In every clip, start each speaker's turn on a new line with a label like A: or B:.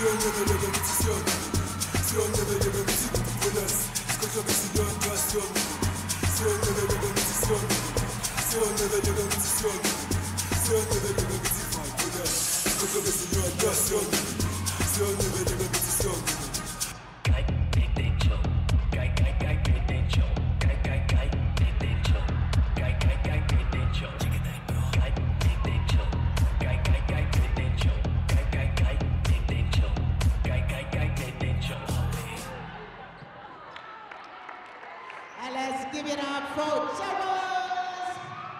A: And let's give it up for Jaguars!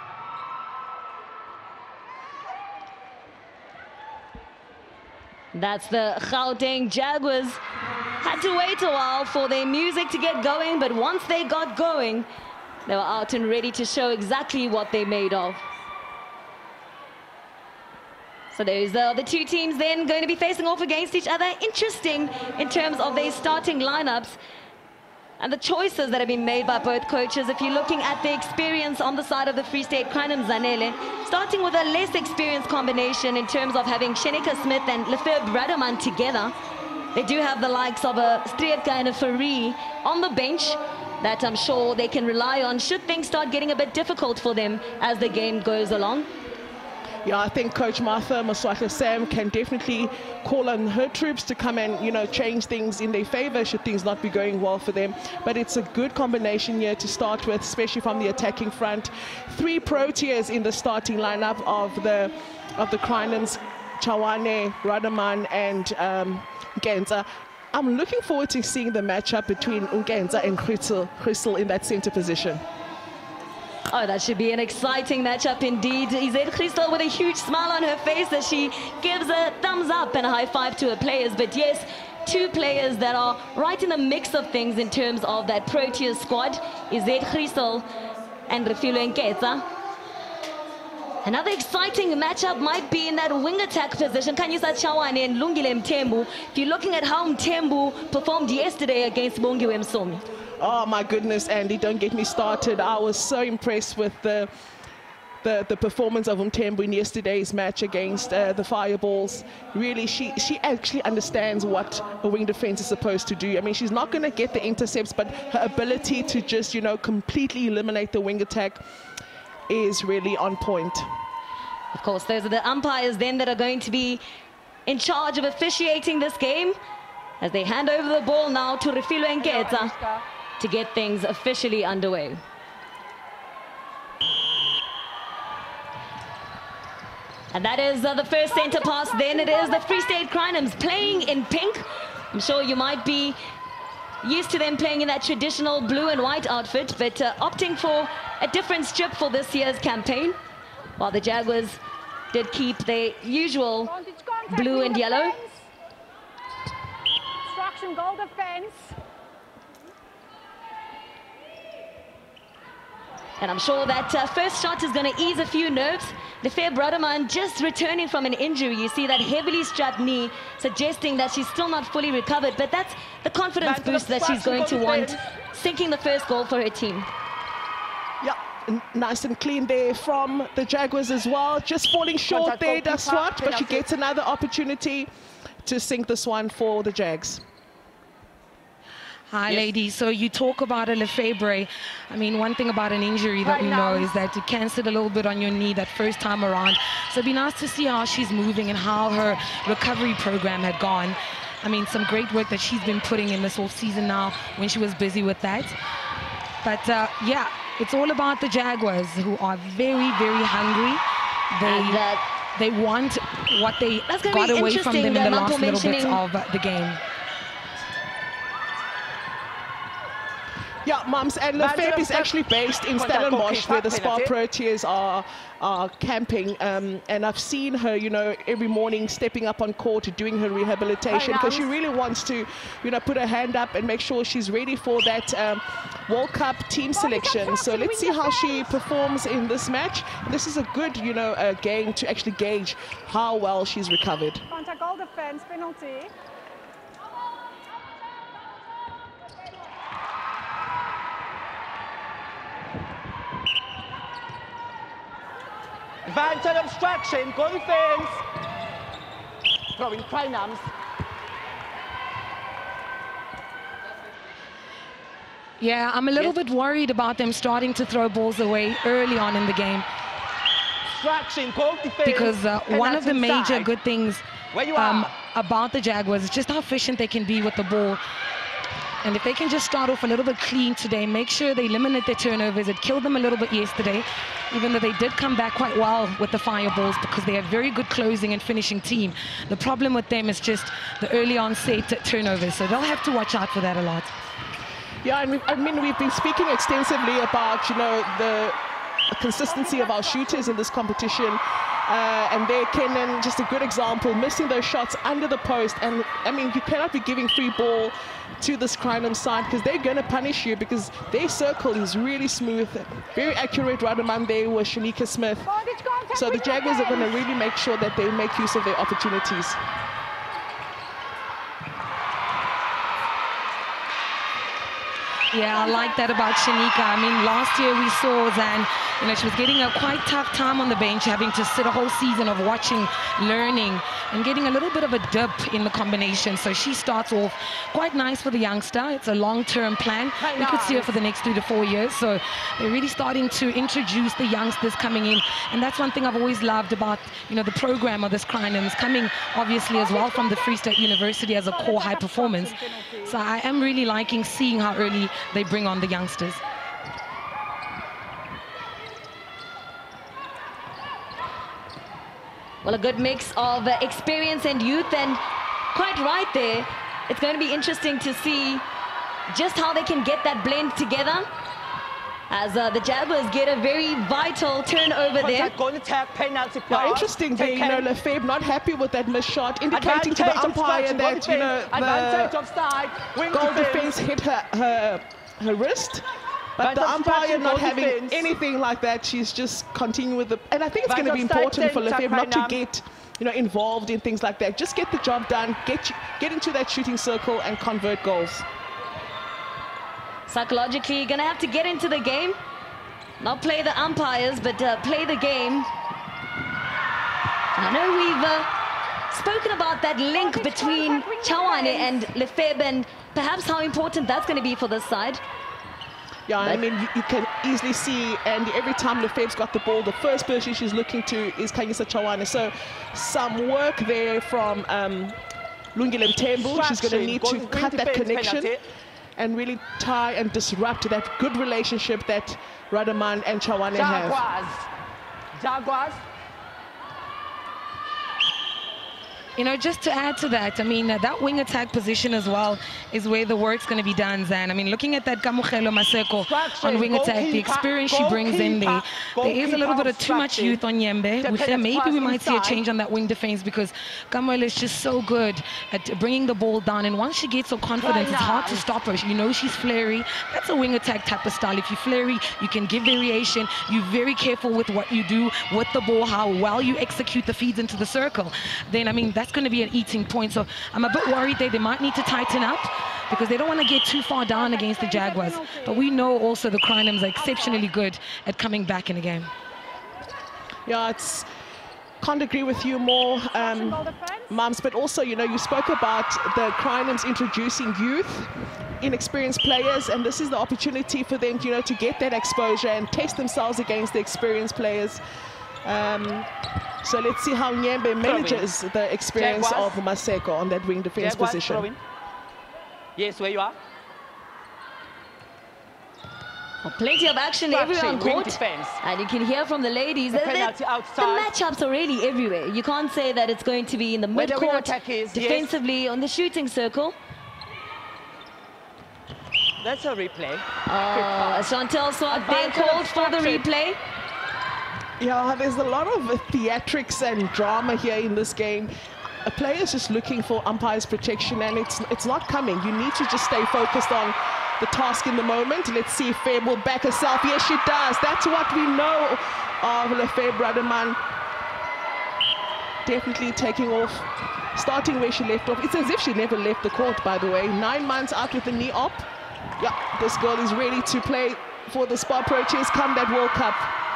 B: That's the Gauteng Jaguars. Had to wait a while for their music to get going, but once they got going, they were out and ready to show exactly what they're made of. So there's the two teams then going to be facing off against each other. Interesting in terms of their starting lineups and the choices that have been made by both coaches. If you're looking at the experience on the side of the Free State Crinum Zanele, starting with a less experienced combination in terms of having Shenika Smith and Lefebvre Rademan together. They do have the likes of a Streetka and a Fourie on the bench that I'm sure they can rely on should things start getting a bit difficult for them as the game goes along.
C: Yeah, I think Coach Martha Maswaka Sam can definitely call on her troops to come and, you know, change things in their favor should things not be going well for them. But it's a good combination here to start with, especially from the attacking front. 3 Proteas in the starting lineup of the Crinums, Chawane, Rademan, and Ngenza. I'm looking forward to seeing the matchup between Ngenza and Crystal in that center position.
B: Oh, that should be an exciting matchup indeed. Izet Crystal with a huge smile on her face as she gives a thumbs up and a high five to her players. But yes, 2 players that are right in the mix of things in terms of that Proteas squad. Izet Crystal and Refilwe Nketsa. Another exciting matchup might be in that wing attack position. Kanyisa Chawane and Lungile Mthembu. If you're looking at how Mthembu performed yesterday against Bongiwe Msomi.
C: Oh my goodness, Andy, don't get me started. I was so impressed with the performance of Mthembu in yesterday's match against the Fireballs. Really, she actually understands what a wing defense is supposed to do. I mean, she's not going to get the intercepts, but her ability to just, you know, completely eliminate the wing attack is really on point.
B: Of course, those are the umpires then that are going to be in charge of officiating this game as they hand over the ball now to Refilwe Nketsa to get things officially underway. And that is the first center pass. Then it is the Free State Crinums playing in pink. I'm sure you might be used to them playing in that traditional blue and white outfit, but opting for a different strip for this year's campaign, while the Jaguars did keep their usual blue and yellow.
D: Obstruction, goal defense.
B: And I'm sure that first shot is going to ease a few nerves. Lefebvre Rademan just returning from an injury. You see that heavily strapped knee, suggesting that she's still not fully recovered. But that's the confidence boost that she's going to want, sinking the first goal for her team.
C: Yeah, nice and clean there from the Jaguars as well. Just falling short there, Daswat, but she gets another opportunity to sink this one for the Jags.
E: Hi, ladies. So you talk about a Lefebvre. I mean, one thing about an injury that we know is that it can sit a little bit on your knee that first time around. So it'd be nice to see how she's moving and how her recovery program had gone. I mean, some great work that she's been putting in this whole season now when she was busy with that. But yeah, it's all about the Jaguars, who are very, very hungry. They want what they got away from them in the last little bit of the game.
C: Yeah, Mums, and Lefebvre is actually based in Stellenbosch, where the Spa Proteas are camping. And I've seen her, you know, every morning stepping up on court, doing her rehabilitation, because she really wants to, you know, put her hand up and make sure she's ready for that World Cup team selection. So let's see how she performs in this match. This is a good, you know, game to actually gauge how well she's recovered.
D: Contact goal defense, penalty.
F: Advantage obstruction, goal defense. Throwing Crinums.
E: Yeah, I'm a little bit worried about them starting to throw balls away early on in the game. Because one of the major good things about the Jaguars is just how efficient they can be with the ball. And if they can just start off a little bit clean today, make sure they eliminate their turnovers. It killed them a little bit yesterday, even though they did come back quite well with the fireballs because they have very good closing and finishing team. The problem with them is just the early onset turnovers, so they'll have to watch out for that a lot.
C: Yeah, and we've been speaking extensively about, you know, the consistency of our shooters in this competition. And there, Kenan, just a good example, missing those shots under the post. And I mean, you cannot be giving free ball to this Crinum side because they're going to punish you because their circle is really smooth, very accurate. Radoman there with Shanika Smith. So the Jaguars are going to really make sure that they make use of their opportunities.
E: Yeah, I like that about Shanika. I mean, last year we saw Zan, you know, she was getting a quite tough time on the bench, having to sit a whole season of watching, learning, and getting a little bit of a dip in the combination. So she starts off quite nice for the youngster. It's a long-term plan. We could see her for the next 3 to 4 years. So they're really starting to introduce the youngsters coming in. And that's one thing I've always loved about, you know, the program of this Crinums, coming obviously as well from the Free State University as a core high performance. So I am really liking seeing how early they bring on the youngsters.
B: Well, a good mix of experience and youth, and quite right there. It's going to be interesting to see just how they can get that blend together as the Jaguars get a very vital turnover there.
C: Yeah, interesting there, you know, Lefebvre not happy with that missed shot, indicating to the umpire that, you know, the goal defense hit her wrist. But the umpire not having anything like that, she's just continuing with the... And I think it's going to be important for Lefebvre not to get, you know, involved in things like that. Just get the job done, get into that shooting circle and convert goals.
B: Psychologically, you're going to have to get into the game. Not play the umpires, but play the game. I know we've spoken about that link between Chawane and Lefebvre and perhaps how important that's going to be for this side.
C: Yeah, I mean, you can easily see, and every time Lefebvre's got the ball, the first person she's looking to is Khanyisa Chawane. So some work there from Lungile Mthembu. She's going to need to cut that connection and really tie and disrupt that good relationship that Radoman and Chawane have.
F: Jaguars.
E: You know, just to add to that, I mean, that wing attack position as well is where the work's going to be done, Zan. I mean, looking at that Kamokhelo Maseko on wing attack, the experience she brings in there is a little bit of too much youth on Yembe. Maybe we might see a change on that wing defense because Kamokhelo is just so good at bringing the ball down. And once she gets so confident, it's hard to stop her. You know she's flary. That's a wing attack type of style. If you're flary, you can give variation. You're very careful with what you do with the ball, how well you execute the feeds into the circle. Then, I mean, that's going to be an eating point. So I'm a bit worried there. They might need to tighten up because they don't want to get too far down against the Jaguars. But we know also the Crinums are exceptionally good at coming back in a game.
C: Yeah, can't agree with you more, Mums, but also, you know, you spoke about the Crinums introducing youth, inexperienced players, and this is the opportunity for them, you know, to get that exposure and test themselves against the experienced players. So let's see how Nyembe manages the experience of Maseko on that wing defense position.
F: Yes, where you are.
B: Well, plenty of action everywhere on court, and you can hear from the ladies that the matchups are really everywhere. You can't say that it's going to be in the mid-court, defensively, on the shooting circle.
F: That's a replay.
B: Chantel Swart there called for the replay.
C: Yeah, there's a lot of theatrics and drama here in this game. A player's just looking for umpire's protection, and it's not coming. You need to just stay focused on the task in the moment. Let's see if Feb will back herself. Yes, she does. That's what we know of Lefebvre Radoman. Definitely taking off, starting where she left off. It's as if she never left the court, by the way. 9 months out with the knee op. Yeah, this girl is ready to play for the Spar Proteas come that World Cup.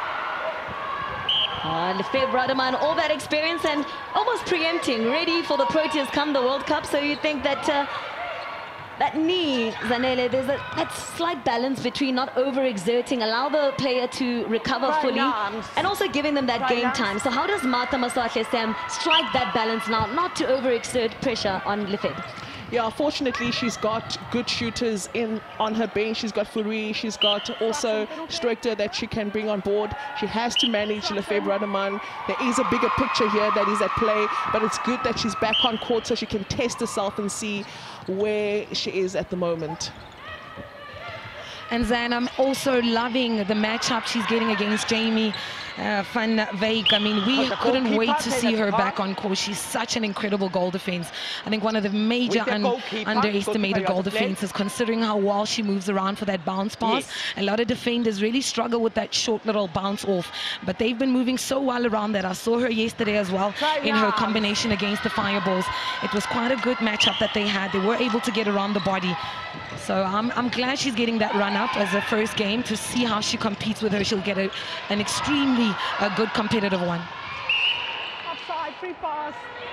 B: Lefebvre Radoman, all that experience and almost preempting, ready for the Proteas come the World Cup. So you think that that knee, Zanele, there's that slight balance between not overexerting, allow the player to recover fully, and also giving them that game time. So how does Martha Masahle Sam strike that balance now, not to overexert pressure on Lefebvre?
C: Yeah, fortunately, she's got good shooters on her bench. She's got Fourie, she's got also Strichter that she can bring on board. She has to manage Lefebvre Rademan. There is a bigger picture here that is at play, but it's good that she's back on court so she can test herself and see where she is at the moment.
E: And Zan, I'm also loving the matchup she's getting against Jamie Van Wyk. I mean, we couldn't wait to see her back on court. She's such an incredible goal defense. I think one of the major underestimated goal defenses, considering how well she moves around for that bounce pass. A lot of defenders really struggle with that short little bounce off, but they've been moving so well around that. I saw her yesterday as well in her combination against the Fireballs. It was quite a good matchup that they had. They were able to get around the body. So I'm glad she's getting that run up as a first game to see how she competes with her. She'll get an extremely good competitive one.
D: Offside, free pass.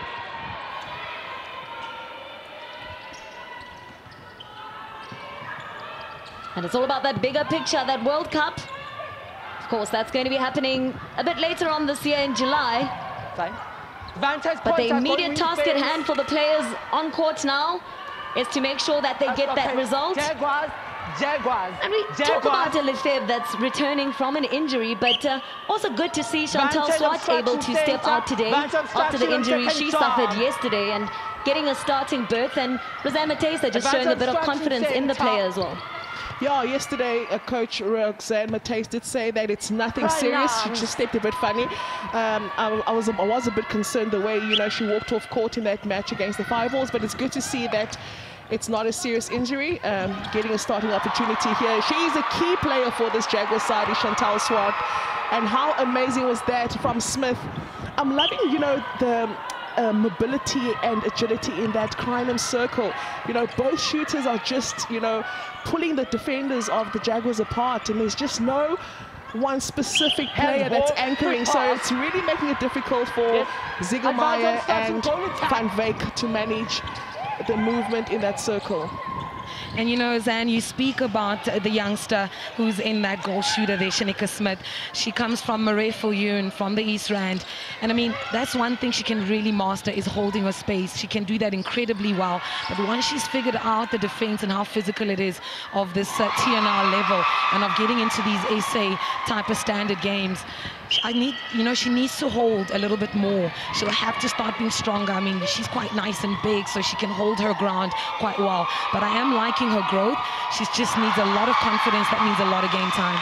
B: And it's all about that bigger picture, that World Cup. Of course, that's going to be happening a bit later on this year in July. But the immediate task at hand for the players on court now is to make sure that they get that result. And we talk about a Lefebvre that's returning from an injury, but also good to see Chantal Swart able to step out today after the injury she suffered yesterday and getting a starting berth, and Rosanne Matesa just showing a bit of confidence in the player as well.
C: Yeah, yesterday Coach Roxanne Matthys did say that it's nothing serious. She just stepped a bit funny. I was a bit concerned the way, you know, she walked off court in that match against the Fireballs, but it's good to see that it's not a serious injury, getting a starting opportunity here. She is a key player for this Jaguar side, is Chantal Swart. And how amazing was that from Smith? I'm loving, you know, the mobility and agility in that Crineham circle. You know, both shooters are just, you know, pulling the defenders of the Jaguars apart, and there's just no one specific player that's anchoring, so it's really making it difficult for Ziegelmeier and Van Wyk to manage the movement in that circle.
E: And you know, Zan, you speak about the youngster who's in that goal shooter there, Shanika Smith. She comes from Marefiljoen, from the East Rand. And I mean, that's one thing she can really master, is holding her space. She can do that incredibly well. But once she's figured out the defense and how physical it is of this TNR level and of getting into these SA type of standard games, she needs to hold a little bit more. She'll have to start being stronger. I mean, she's quite nice and big, so she can hold her ground quite well. But I am liking her growth. She just needs a lot of confidence. That means a lot of game time.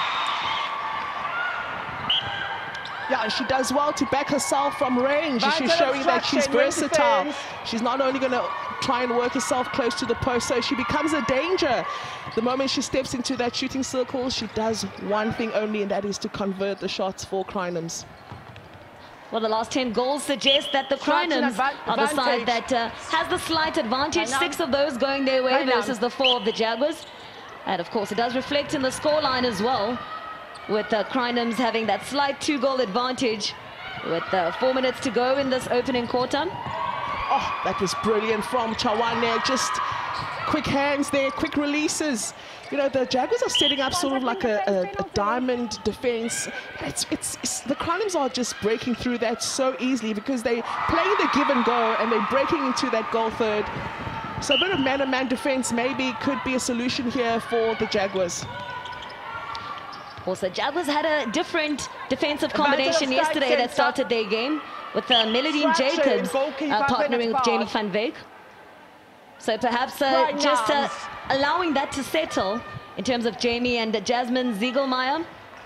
C: Yeah, she does well to back herself from range. She's showing that she's versatile. She's not only going to try and work herself close to the post, so she becomes a danger. The moment she steps into that shooting circle, she does one thing only, and that is to convert the shots for Crinehams.
B: Well, the last 10 goals suggest that the Crinehams are the side that has the slight advantage. 6 of those going their way versus the 4 of the Jaguars. And of course, it does reflect in the scoreline as well, with the Crinehams having that slight 2-goal advantage with 4 minutes to go in this opening quarter.
C: Oh, that was brilliant from Chawane. Just quick hands there, quick releases. You know, the Jaguars are setting up sort of like a diamond defense. The Crinehams are just breaking through that so easily because they play the give and go and they're breaking into that goal third. So a bit of man-on-man defense maybe could be a solution here for the Jaguars.
B: Also, Jaguars had a different defensive combination yesterday that started their game with Melodine Jacobs partnering with Jamie Van Wyk. So perhaps just allowing that to settle in terms of Jamie and Jasmine Ziegelmeier.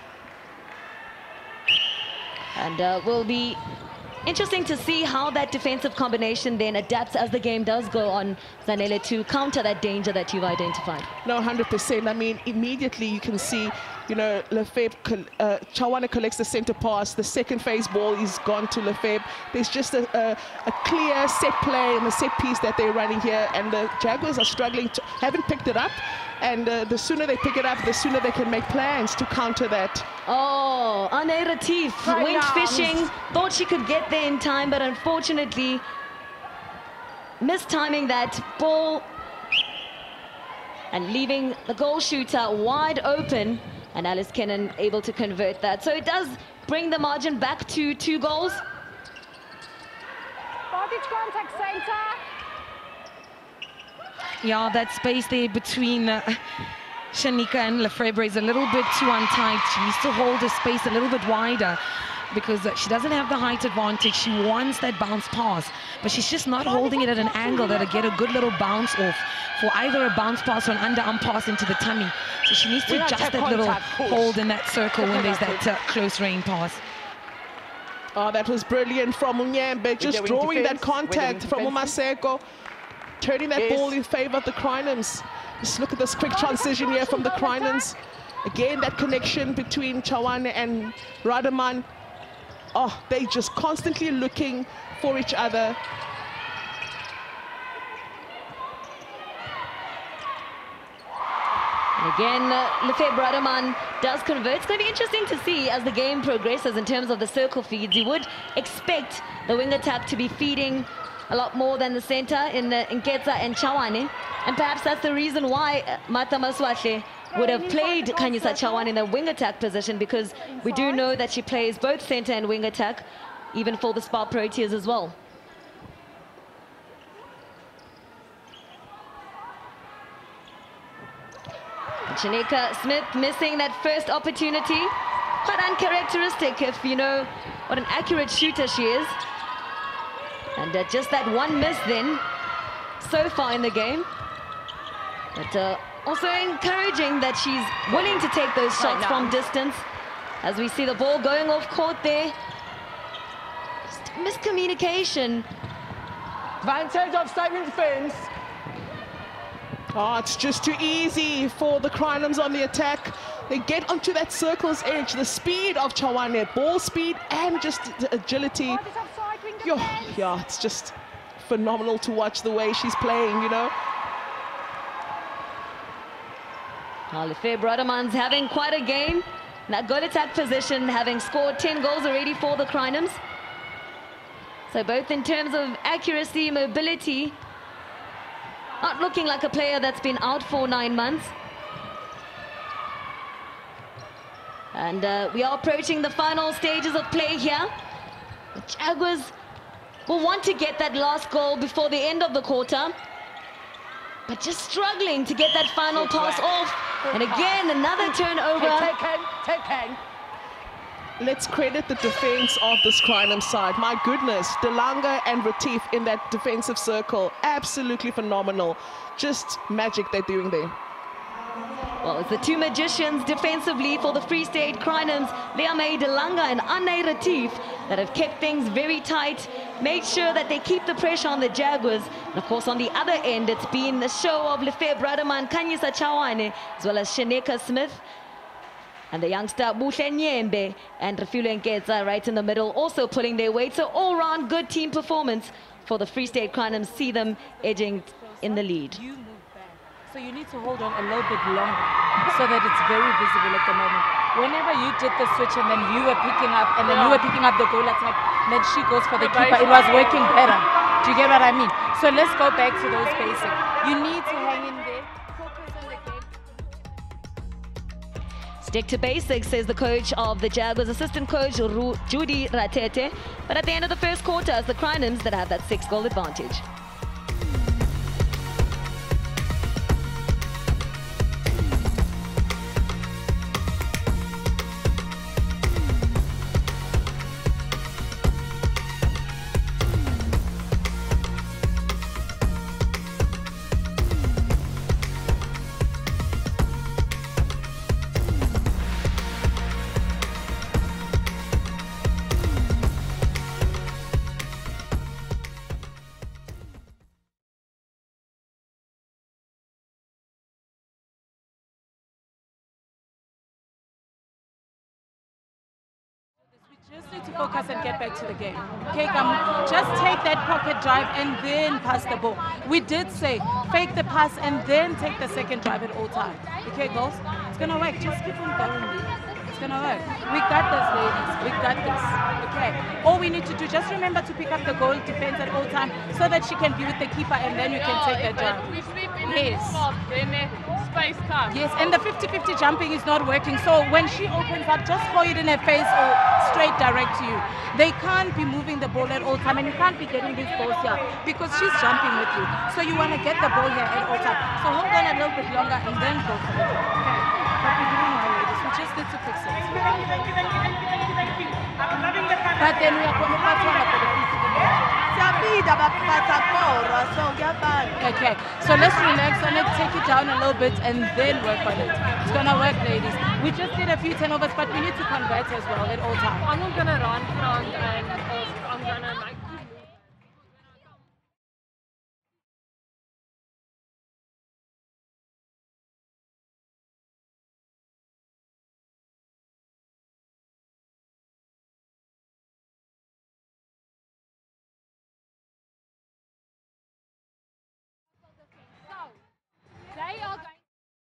B: And will be interesting to see how that defensive combination then adapts as the game does go on, Zanele, to counter that danger that you've identified.
C: No, 100%. I mean, immediately you can see, you know, Lefebvre, Chawane collects the center pass. The second phase ball is gone to Lefebvre. There's just a clear set play and a set piece that they're running here, and the Jaguars are struggling, haven't picked it up. And the sooner they pick it up, the sooner they can make plans to counter that.
B: Oh, Ane Retief went fishing, thought she could get there in time, but unfortunately, mistiming that ball and leaving the goal shooter wide open, and Alice Kennan able to convert that. So it does bring the margin back to 2 goals.
D: Vantage contact center.
E: Yeah, that space there between Shanika and Lefebvre is a little bit too untight. She needs to hold the space a little bit wider because she doesn't have the height advantage. She wants that bounce pass, but she's just not holding it at an angle that'll get a good little bounce off for either a bounce pass or an underarm pass into the tummy. So she needs to adjust that little hold in that circle when there's that close range pass.
C: Oh, that was brilliant from Unyembe, just drawing that contact from Umaseko, turning that ball in favor of the Crinums. Just look at this quick transition here from the Crinums. Again, that connection between Chawane and Radaman. Oh, they just constantly looking for each other.
B: Again, Lefebvre Radaman does convert. It's going to be interesting to see as the game progresses in terms of the circle feeds. You would expect the wing attack to be feeding a lot more than the center in Nketsa and Chawane. And perhaps that's the reason why Martha Maswahle would have played Khanyisa Chawane in the wing attack position, because we do know that she plays both center and wing attack, even for the Spar Proteas as well. Shanika Smith missing that first opportunity. Quite uncharacteristic if you know what an accurate shooter she is. And just that one miss then so far in the game. But also encouraging that she's willing to take those shots from distance. As we see the ball going off court there. Just miscommunication.
F: Advantage of Simon Fins.
C: Oh, it's just too easy for the Crinums on the attack. They get onto that circle's edge. The speed of Chawane, ball speed and just the agility. Yeah, it's just phenomenal to watch the way she's playing, you know.
B: Lefebvre Radaman's having quite a game. In that goal attack position, having scored 10 goals already for the Crinums. So both in terms of accuracy, mobility, not looking like a player that's been out for 9 months. And we are approaching the final stages of play here. The Jaguars will want to get that last goal before the end of the quarter, but just struggling to get that final pass off. And again, another turnover.
F: Taken.
C: Let's credit the defense of this Crinum side. My goodness, Delanga and Retief in that defensive circle. Absolutely phenomenal. Just magic they're doing there.
B: Well, it's the two magicians defensively for the Free State Crinums, Leamay Delanga and Anay Retief, that have kept things very tight, made sure that they keep the pressure on the Jaguars. And of course, on the other end, it's been the show of Lefebvre Radaman, Khanyisa Chawane, as well as Shanika Smith. And the youngster Buhle Nyembe and Refilwe Nketsa right in the middle, also pulling their weight. So all-round good team performance for the Free State Crinums. See them edging in the lead.
G: You move back, so you need to hold on a little bit longer so that it's very visible at the moment. Whenever you did the switch and then you were picking up and then you were picking up the goal attack, then she goes for the keeper, it was working better. Do you get what I mean? So let's go back to those basics. You need to hang in there, focus on the game.
B: Stick to basics, says the coach of the Jaguars, assistant coach Judy Ratete. But at the end of the first quarter, it's the Crinums that have that 6-goal advantage.
G: Just need to focus and get back to the game. Okay, just take that pocket drive and then pass the ball. We did say fake the pass and then take the second drive at all times. Okay, girls, it's gonna work. Just keep on going. It's gonna work. We got this, ladies. We got this. Okay. All we need to do, just remember to pick up the goal defense at all times so that she can be with the keeper and then you can take that drive. Yes.
H: Then space comes.
G: Yes, and the 50-50 jumping is not working. So when she opens up, just throw it in her face or straight direct to you. They can't be moving the ball at all time, and you can't be getting these balls here because she's jumping with you. So you want to get the ball here at all time. So hold on a little bit longer and then go for it. Okay. But we're doing well, ladies. We just need to fix it. But then we are going to pass one for the feet to the ball. Okay, so let's relax on it, take it down a little bit, and then work on it. It's gonna work, ladies. We just did a few turnovers, but we need to convert as well at all times.
H: I'm not gonna run front and I'm gonna make you move.
D: They are going.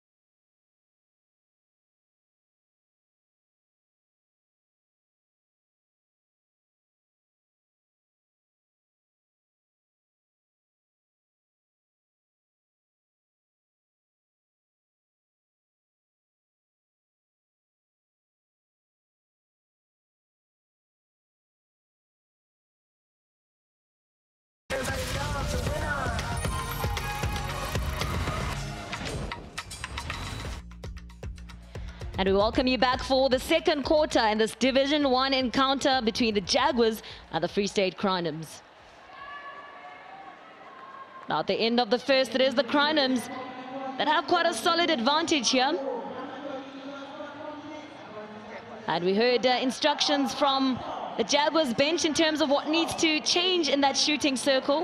B: And we welcome you back for the second quarter in this Division 1 encounter between the Jaguars and the Free State Crinums. Now at the end of the first, it is the Crinums that have quite a solid advantage here. And we heard instructions from the Jaguars bench in terms of what needs to change in that shooting circle.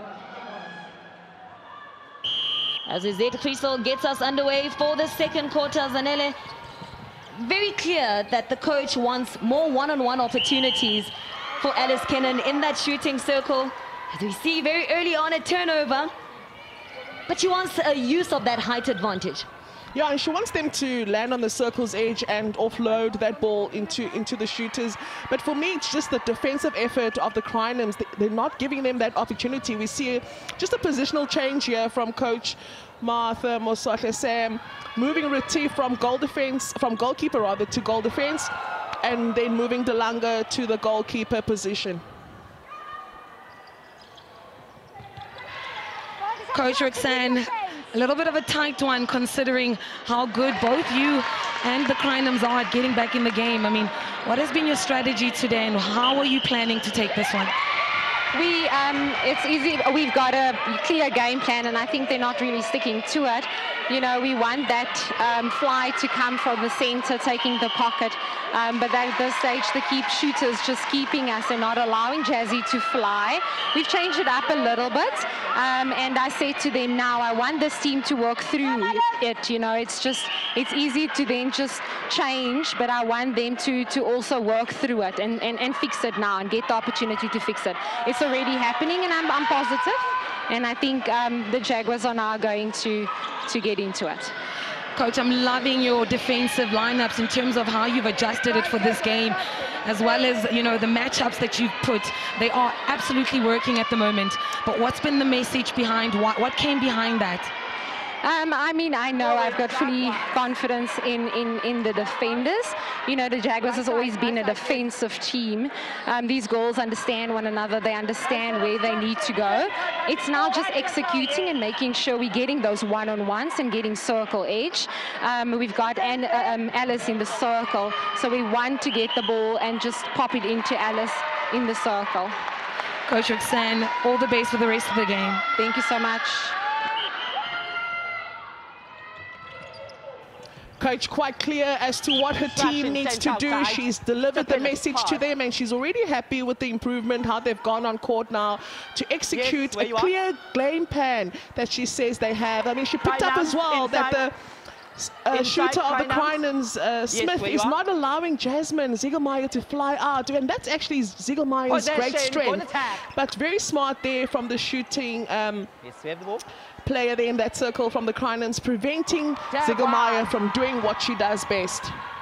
B: As Izet Friesel gets us underway for the second quarter, Zanele, very clear that the coach wants more one-on-one opportunities for Alice Kennan in that shooting circle. As we see very early on a turnover, but she wants a use of that height advantage.
C: Yeah, and she wants them to land on the circle's edge and offload that ball into the shooters. But for me, it's just the defensive effort of the Crinums. They're not giving them that opportunity. We see just a positional change here from Coach Martha Mosohle Sam, moving Retief from goalkeeper rather, to goal defense, and then moving Delanga to the goalkeeper position.
E: Coach Roxanne, a little bit of a tight one considering how good both you and the Crinums are at getting back in the game. I mean, what has been your strategy today and how are you planning to take this one?
I: It's easy. We've got a clear game plan, and I think they're not really sticking to it. You know, we want that fly to come from the center, taking the pocket. But at this stage, the shooters just keeping us and not allowing Jazzy to fly. We've changed it up a little bit. And I said to them now, I want this team to work through it. You know, it's easy to then just change, but I want them to also work through it and fix it now and get the opportunity to fix it. It's already happening, and I'm positive. And I think the Jaguars are now going to get into it.
E: Coach, I'm loving your defensive lineups in terms of how you've adjusted it for this game, as well as, you know, the matchups that you've put. They are absolutely working at the moment. But what's been the message behind, what came behind that?
I: I mean, I know I've got fully confidence in the defenders. You know, the Jaguars has always been a defensive team. These girls understand one another. They understand where they need to go. It's now just executing and making sure we're getting those one-on-ones and getting circle edge. We've got Alice in the circle, so we want to get the ball and just pop it into Alice in the circle.
E: Coach Roxanne, all the best for the rest of the game.
I: Thank you so much.
C: Coach quite clear as to what her team needs to do. She's delivered the message to them, and she's already happy with the improvement, how they've gone on court now to execute a clear game plan that she says they have. I mean, she picked up as well that the shooter of the Crinums, Smith, is not allowing Jasmine Ziegelmeier to fly out, and that's actually Ziegelmeier's great strength. But very smart there from the shooting player there in that circle from the Crinums, preventing Ziegelmeier from doing what she does best.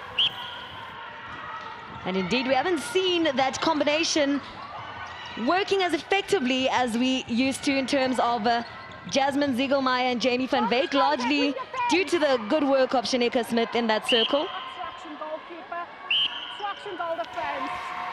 B: And indeed, we haven't seen that combination working as effectively as we used to in terms of Jasmine Ziegelmeyer and Jamie van Veek, largely due to the good work of Shaneka Smith in that circle.
D: Obstruction goalkeeper. Obstruction goal defense.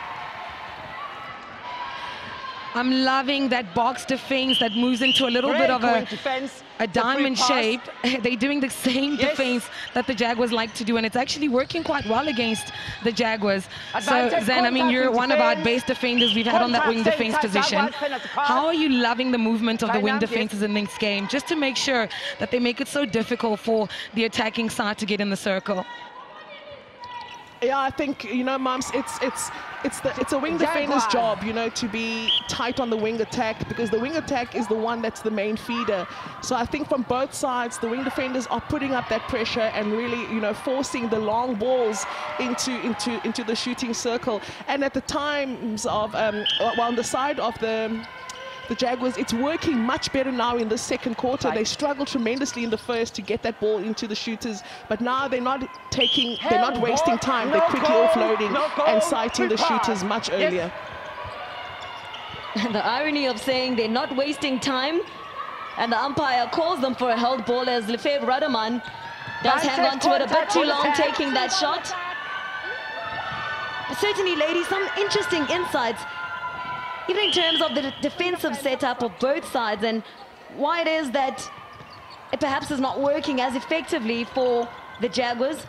E: I'm loving that box defense that moves into a little bit of a diamond shape. They're doing the same defense that the Jaguars like to do, and it's actually working quite well against the Jaguars. So, Zan, I mean, you're one of our best defenders we've had on that wing defense position. How are you loving the movement of the wing defenses in this game, just to make sure that they make it so difficult for the attacking side to get in the circle?
C: Yeah, I think, you know, Mums, it's a wing defender's job, you know, to be tight on the wing attack, because the wing attack is the one that's the main feeder. So I think from both sides, the wing defenders are putting up that pressure and really, you know, forcing the long balls into the shooting circle. And at the times of, well, on the side of the Jaguars, it's working much better now in the second quarter. Right. They struggled tremendously in the first to get that ball into the shooters, but now they're not wasting time. They're quickly offloading and sighting the shooters much earlier.
B: And the irony of saying they're not wasting time, and the umpire calls them for a held ball, as Lefebvre Rademan does hang on to it a bit too long, taking that shot. But certainly, ladies, some interesting insights, even in terms of the defensive setup of both sides, and why it is that it perhaps is not working as effectively for the Jaguars.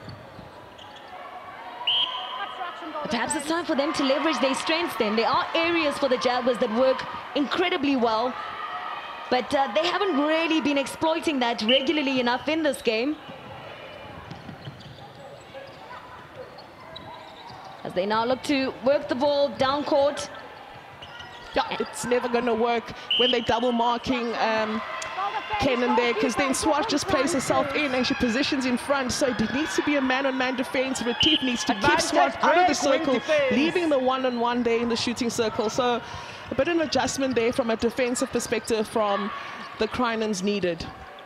B: Perhaps it's time for them to leverage their strengths then. There are areas for the Jaguars that work incredibly well, but they haven't really been exploiting that regularly enough in this game. As they now look to work the ball down court.
C: Yeah, it's never going to work when they're double marking Kenan there, because then Swart just plays herself in and she positions in front. So it needs to be a man-on-man defense. Retief needs to keep Swart out of the circle, leaving the one-on-one there in the shooting circle. So a bit of an adjustment there from a defensive perspective from the Krynans needed.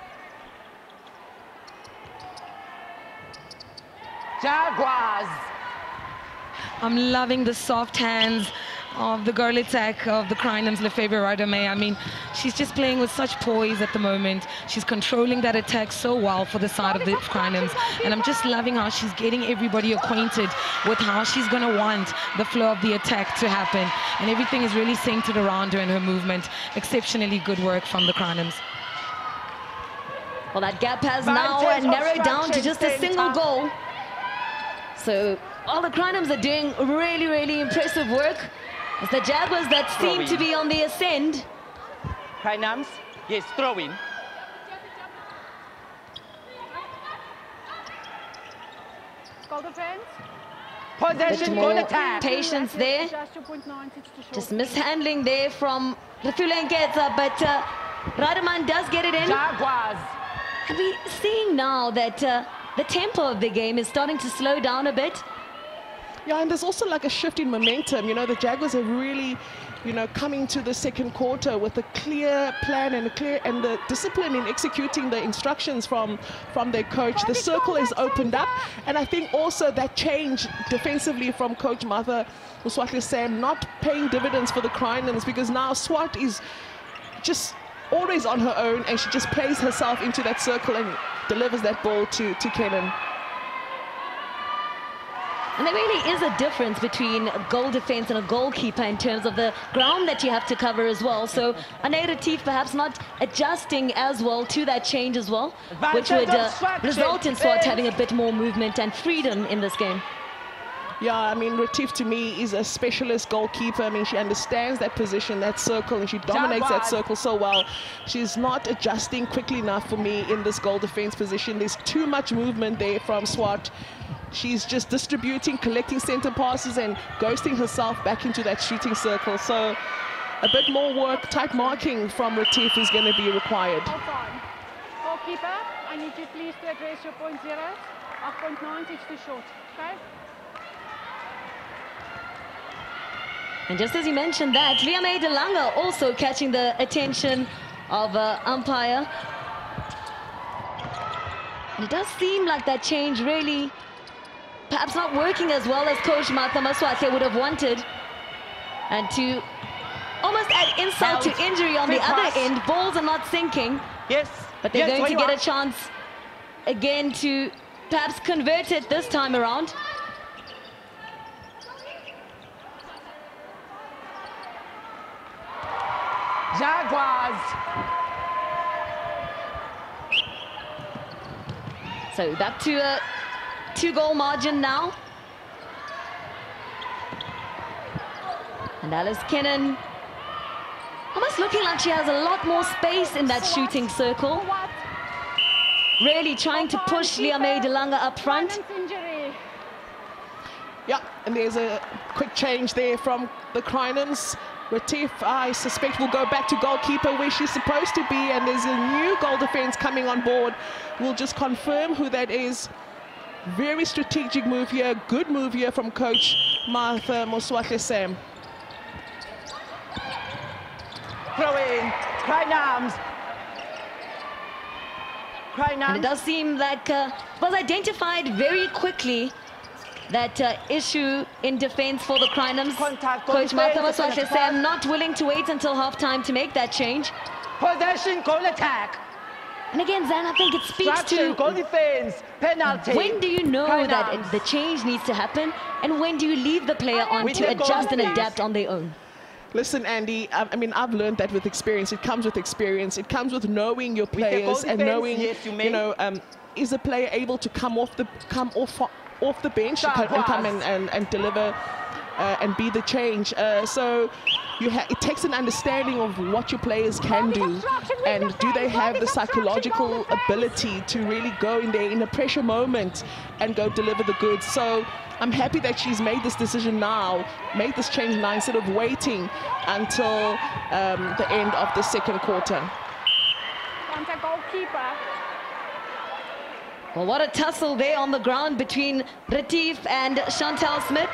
F: Jaguars.
E: I'm loving the soft hands of the girl attack of the Krynans, Lefebvre Rademan. I mean, she's just playing with such poise at the moment. She's controlling that attack so well for the side of the Krynans. And I'm just loving how she's getting everybody acquainted with how she's going to want the flow of the attack to happen. And everything is really centered around her and her movement. Exceptionally good work from the Krynans.
B: Well, that gap has now narrowed down to just a single goal. So all the Krynans are doing really, really impressive work. It's the Jaguars that seem to be on the ascend.
F: Krynans, yes, throw in.
D: Goal defense.
F: Possession, goal attack.
B: Patience there. Just mishandling there from Refula Nketsa, but Rademan does get it in.
F: Jaguars.
B: And we're seeing now that the tempo of the game is starting to slow down a bit.
C: Yeah, and there's also like a shift in momentum. You know, the Jaguars are really, you know, coming to the second quarter with a clear plan and the discipline in executing the instructions from their coach. The circle is opened up, and I think also that change defensively from Coach Martha Moswakle-Sam not paying dividends for the Krynans, because now Swart is just always on her own, and she just plays herself into that circle and delivers that ball to Kenan.
B: And there really is a difference between a goal defense and a goalkeeper in terms of the ground that you have to cover as well. So Anae Retief perhaps not adjusting as well to that change as well, which would result in Swart having a bit more movement and freedom in this game.
C: Yeah, I mean, Retief to me is a specialist goalkeeper. I mean, she understands that position, that circle, and she dominates that circle so well. She's not adjusting quickly enough for me in this goal defense position. There's too much movement there from Swart. She's just distributing, collecting center passes and ghosting herself back into that shooting circle. So a bit more work, tight marking from Retief is going to be required.
D: Goalkeeper, I need you please to address your point zeros. 8.9 is too short, okay?
B: And just as you mentioned that, Liame Delanga also catching the attention of umpire. And it does seem like that change really perhaps not working as well as Coach Martha Moswakle would have wanted. And to almost add insult to injury on the other end. Balls are not sinking.
F: Yes.
B: But they're
F: yes,
B: going to get
F: are.
B: a chance again to perhaps convert it this time around.
F: Jaguars.
B: So back to a 2-goal margin now. And Alice Kennan almost looking like she has a lot more space in that shooting circle. Really trying to push Liame Delanga up front.
C: Yeah, and there's a quick change there from the Crinums. Retief, I suspect, will go back to goalkeeper where she's supposed to be, and there's a new goal defense coming on board. We'll just confirm who that is. Very strategic move here, good move here from coach Martha Moswathle Sam.
F: Throw in, Crinums.
B: And it does seem like was identified very quickly, that issue in defense for the Crinums. Coach Martha Moswathle Sam not willing to wait until half-time to make that change.
F: Possession, goal attack.
B: And again, Zan, I think it speaks to
F: goal defense, penalty.
B: when do you know that the change needs to happen, and when do you leave the player on to adjust and adapt on their own?
C: Listen, Andy, I mean, I've learned that with experience. It comes with experience. It comes with knowing your players and knowing, you know, is a player able to come off the bench and come and deliver and be the change. So it takes an understanding of what your players can do, and do they have the psychological ability to really go in there in a pressure moment and go deliver the goods. So I'm happy that she's made this decision now, made this change now, instead of waiting until the end of the second quarter.
D: Contact goalkeeper.
B: Well, what a tussle there on the ground between Retief and Chantel Smith.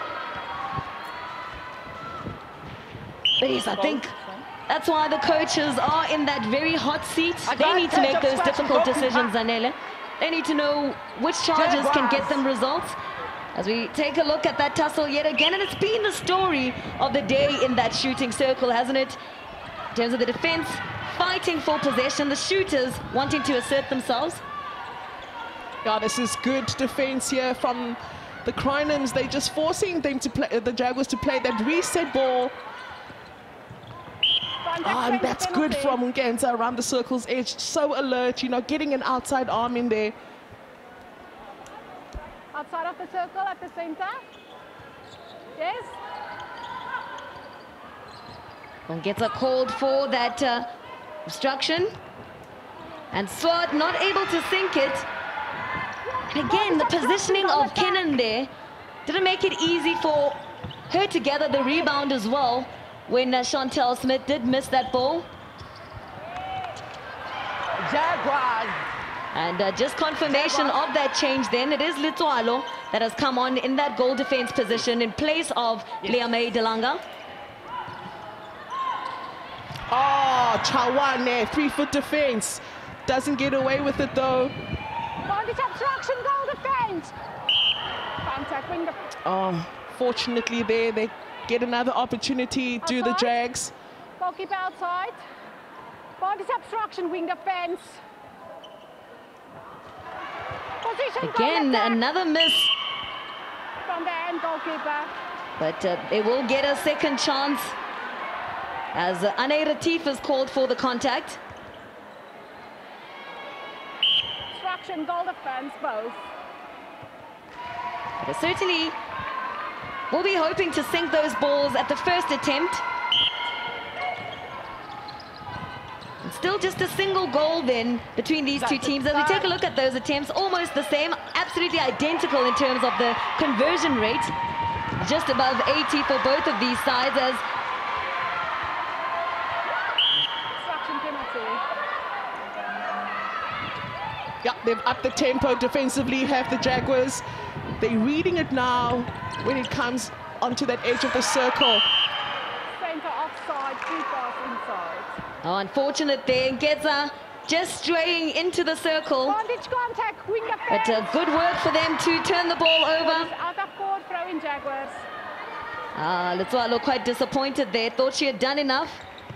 B: But yes, I think that's why the coaches are in that very hot seat. They need to make those difficult decisions, Zanele. They need to know which charges can get them results. As we take a look at that tussle yet again, and it's been the story of the day in that shooting circle, hasn't it? In terms of the defense fighting for possession, the shooters wanting to assert themselves.
C: Yeah, this is good defense here from the Crinums. They're just forcing them to play, the Jaguars to play that reset ball. And that's good from Ngenza around the circle's edge. So alert, you know, getting an outside arm in there.
D: Outside of the circle at the center. Yes.
B: Ngenza called for that obstruction. And Swart not able to sink it. And again, the positioning of Kennan there didn't make it easy for her to gather the rebound as well when Chantel Smith did miss that ball.
F: Jaguars.
B: And just confirmation of that change then. It is Litualo that has come on in that goal defense position in place of Liame Delanga.
C: Oh, Chawane, 3-foot defense. Doesn't get away with it though.
D: Bondage obstruction, goal defense. Contact wing.
C: Oh, fortunately there, they get another opportunity, do the Jags.
D: Goalkeeper outside. Bondage obstruction, wing defense. Position,
B: again, another miss.
D: From the end, goalkeeper.
B: But they will get a second chance as Ane Retief is called for the contact.
D: Obstruction, goal defense, both.
B: But certainly, we'll be hoping to sink those balls at the first attempt. And still just a single goal then between these two teams. As we take a look at those attempts, almost the same, absolutely identical in terms of the conversion rate. Just above 80 for both of these sides as
C: Yeah, they've upped the tempo defensively, have the Jaguars. They're reading it now when it comes onto that edge of the circle.
D: Center offside, 3 pass inside.
B: Oh, unfortunate there. Ngenza just straying into the circle.
D: Bondage contact, wing defense.
B: But good work for them to turn the ball over.
D: Out of court, throw in Jaguars.
B: Letsua looked quite disappointed there. Thought she had done enough.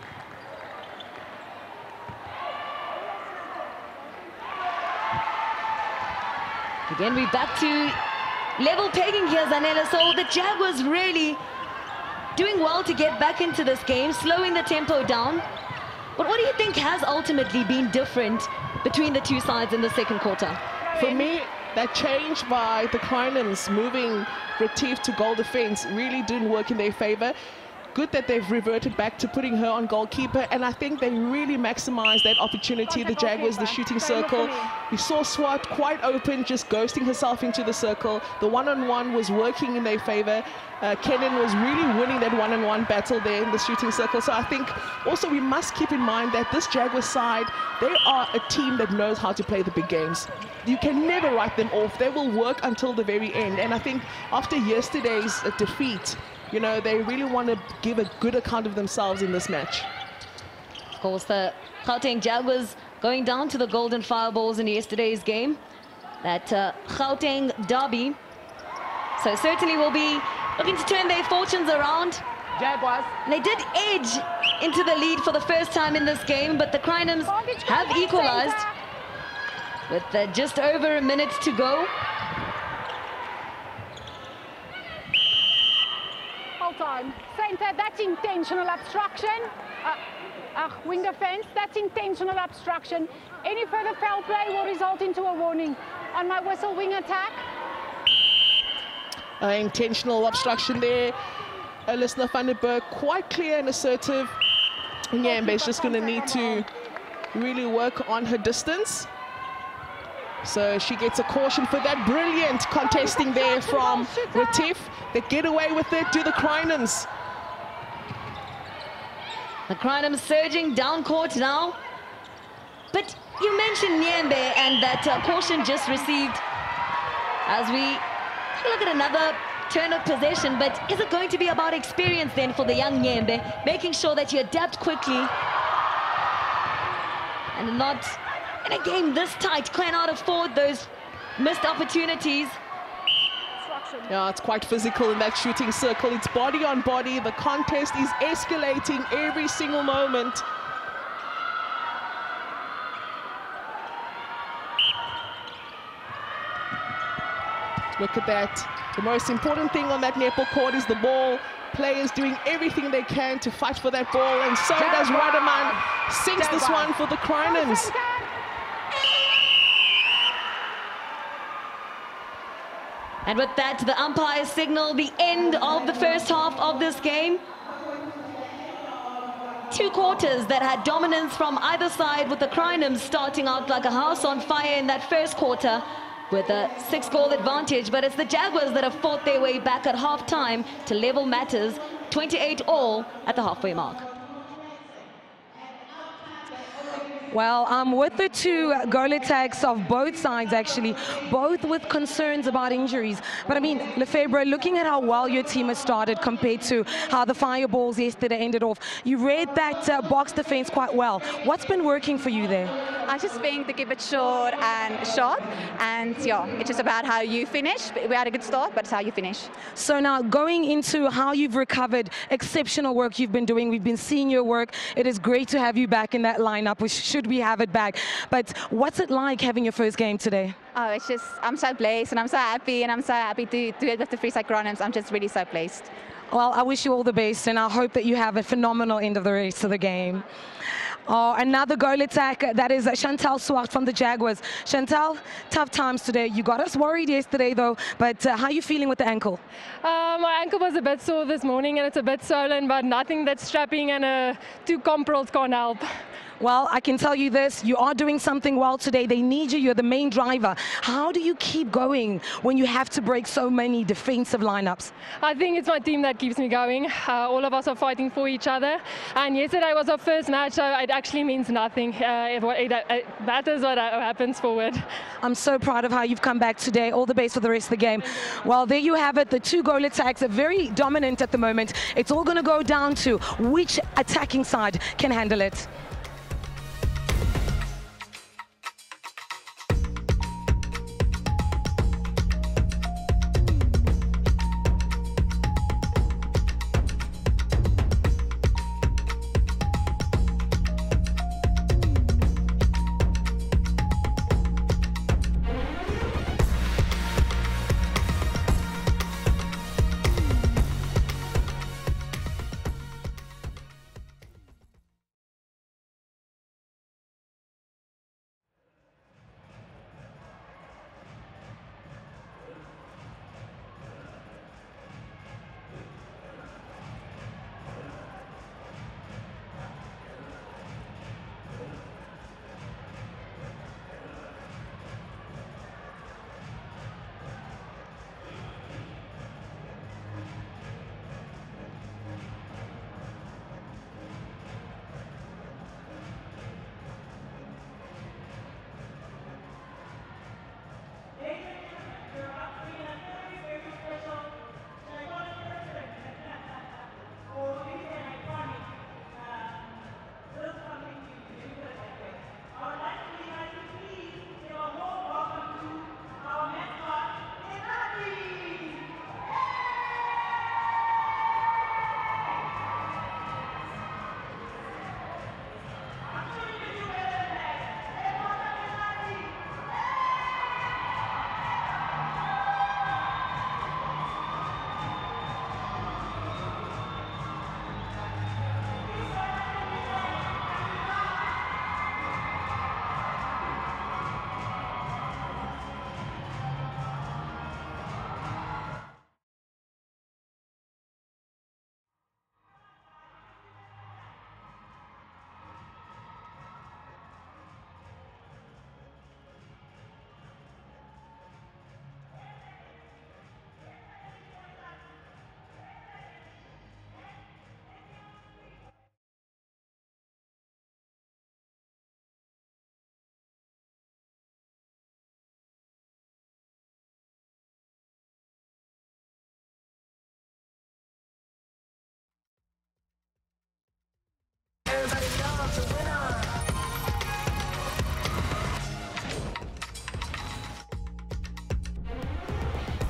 B: Again, we're back to level pegging here, Zanele. So the Jaguars really doing well to get back into this game, slowing the tempo down. But what do you think has ultimately been different between the two sides in the second quarter?
C: For me, that change by the Crinums moving Retief to goal defense really didn't work in their favor. Good that they've reverted back to putting her on goalkeeper, and I think they really maximized that opportunity. The Jaguars, the shooting circle. We saw Swart quite open, just ghosting herself into the circle. The one-on-one was working in their favor. Kenan was really winning that one-on-one battle there in the shooting circle. So I think also we must keep in mind that this Jaguar side, they are a team that knows how to play the big games. You can never write them off. They will work until the very end. And I think after yesterday's defeat, you know, they really want to give a good account of themselves in this match.
B: Of course, the Gauteng Jaguars going down to the Golden Fireballs in yesterday's game. That Gauteng derby. So certainly will be looking to turn their fortunes around.
F: Jaguars.
B: And they did edge into the lead for the first time in this game, but the Crinums have equalized with just over a minute to go.
D: Time. Centre, that's intentional obstruction. Wing defence, that's intentional obstruction. Any further foul play will result into a warning. On my whistle, wing attack.
C: Intentional obstruction there. Listener van der Berg, quite clear and assertive. Nyembe is just going to need to really work on her distance. So she gets a caution for that. Brilliant contesting there from Retief. They get away with it to the Crinums.
B: The Crinums surging down court now. But you mentioned Nyembe and that caution just received. As we take a look at another turn of possession, but is it going to be about experience then for the young Nyembe, making sure that you adapt quickly and not in a game this tight, cannot afford those missed opportunities.
C: Yeah, it's quite physical in that shooting circle. It's body on body. The contest is escalating every single moment. Look at that. The most important thing on that netball court is the ball. Players doing everything they can to fight for that ball, and so does Radaman. Sinks this one for the Crinums.
B: And with that, the umpires signal the end of the first half of this game. 2 quarters that had dominance from either side, with the Crinums starting out like a house on fire in that first quarter with a 6-goal advantage. But it's the Jaguars that have fought their way back at half-time to level matters, 28-all at the halfway mark.
E: Well, with the 2 goal attacks of both sides, actually, both with concerns about injuries. But I mean, Lefebvre, looking at how well your team has started compared to how the Fireballs yesterday ended off, you read that box defense quite well. What's been working for you there?
J: I just think to keep it short and sharp, and yeah, it's just about how you finish. We had a good start, but it's how you finish.
E: So now, going into how you've recovered, exceptional work you've been doing. We've been seeing your work. It is great to have you back in that lineup. We have it back. But what's it like having your first game today?
J: Oh, it's just, I'm so blessed, and I'm so happy to do it with the Freeside Crinums. I'm just really so blessed.
E: Well, I wish you all the best, and I hope that you have a phenomenal end of the race of the game. Another goal attack, that is Chantal Swart from the Jaguars. Chantal, tough times today. You got us worried yesterday, though, but how are you feeling with the ankle?
H: My ankle was a bit sore this morning, and it's a bit swollen, but nothing that's strapping, and 2 comprils can't help.
E: Well, I can tell you this, you are doing something well today. They need you, you're the main driver. How do you keep going when you have to break so many defensive lineups?
H: I think it's my team that keeps me going. All of us are fighting for each other. And yesterday was our first match, so it actually means nothing. It matters what happens forward.
E: I'm so proud of how you've come back today. All the best for the rest of the game. Well, there you have it. The 2 goal attacks are very dominant at the moment. It's all going to go down to which attacking side can handle it.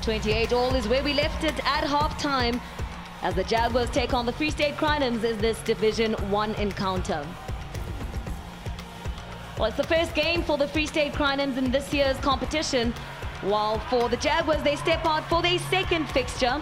B: 28-all is where we left it at half-time as the Jaguars take on the Free State Crinums as this Division 1 encounter. Well, it's the first game for the Free State Crinums in this year's competition, while for the Jaguars, they step out for their second fixture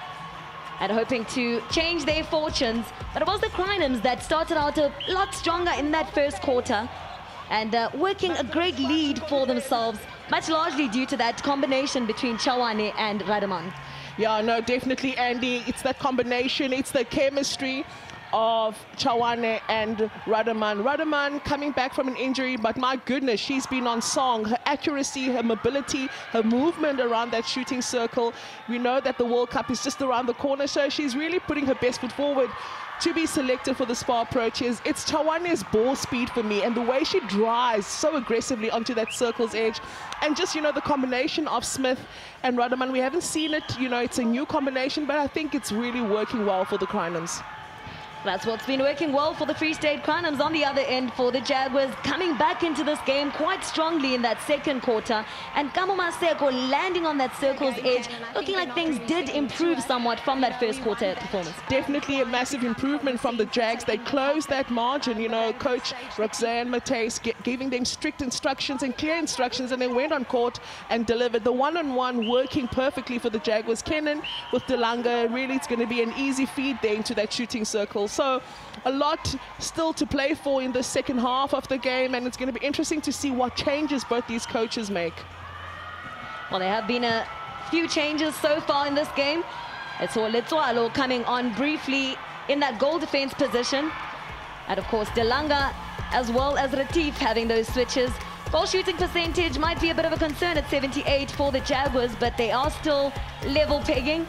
B: and hoping to change their fortunes. But it was the Crinums that started out a lot stronger in that first quarter and working a great lead for themselves, much largely due to that combination between Chawane and Radaman.
C: Yeah, no, definitely, Andy. It's that combination, it's the chemistry of Chawane and Radaman. Radaman coming back from an injury, but my goodness, she's been on song. Her accuracy, her mobility, her movement around that shooting circle. We know that the World Cup is just around the corner, so she's really putting her best foot forward to be selected for the SPAR approaches. It's Chawane's ball speed for me, and the way she drives so aggressively onto that circle's edge. And just, the combination of Smith and Radaman, we haven't seen it, it's a new combination, but I think it's really working well for the Crinums.
B: That's what's been working well for the Free State Crinums. On the other end, for the Jaguars, coming back into this game quite strongly in that second quarter. And Kamo Maseko landing on that circle's edge, looking like things did improve somewhat from that first quarter performance.
C: Definitely a massive improvement from the Jags. They closed that margin, Coach Roxanne Matthys giving them strict instructions and clear instructions, and they went on court and delivered. The one-on-one working perfectly for the Jaguars. Kenan with Delanga, really it's going to be an easy feed there into that shooting circle. So a lot still to play for in the second half of the game, and it's going to be interesting to see what changes both these coaches make.
B: Well, there have been a few changes so far in this game. It's Letswalo coming on briefly in that goal defense position. And of course, Delanga as well as Retief having those switches. Goal shooting percentage might be a bit of a concern at 78 for the Jaguars, but they are still level pegging.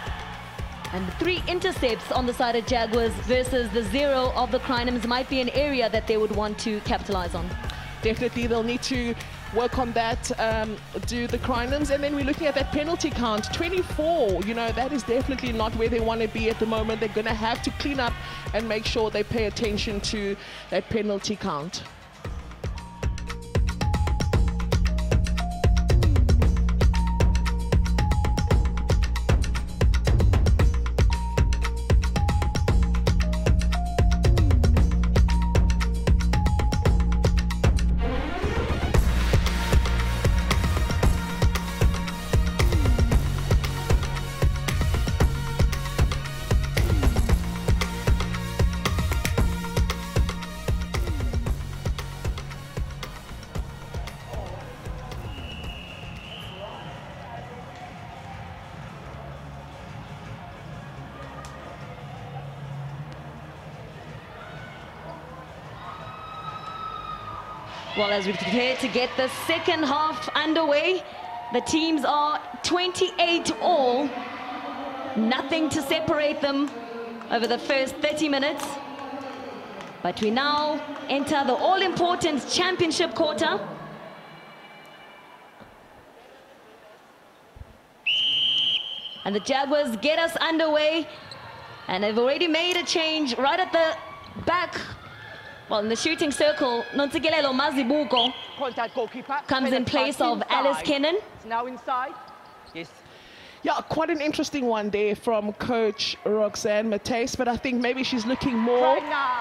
B: And 3 intercepts on the side of Jaguars versus the 0 of the Crinums might be an area that they would want to capitalize on.
C: Definitely, they'll need to work on that, do the Crinums. And then we're looking at that penalty count, 24. That is definitely not where they want to be at the moment. They're going to have to clean up and make sure they pay attention to that penalty count.
B: Well, as we prepare to get the second half underway, the teams are 28-all. Nothing to separate them over the first 30 minutes. But we now enter the all-important championship quarter. And the Jaguars get us underway. And they've already made a change right at the back. Well, in the shooting circle, Nontsikelelo Mazibuko comes in place of Alice Kenan.
F: It's now inside. Yes.
C: Yeah, quite an interesting one there from Coach Roxanne Matthys, but I think maybe she's looking more,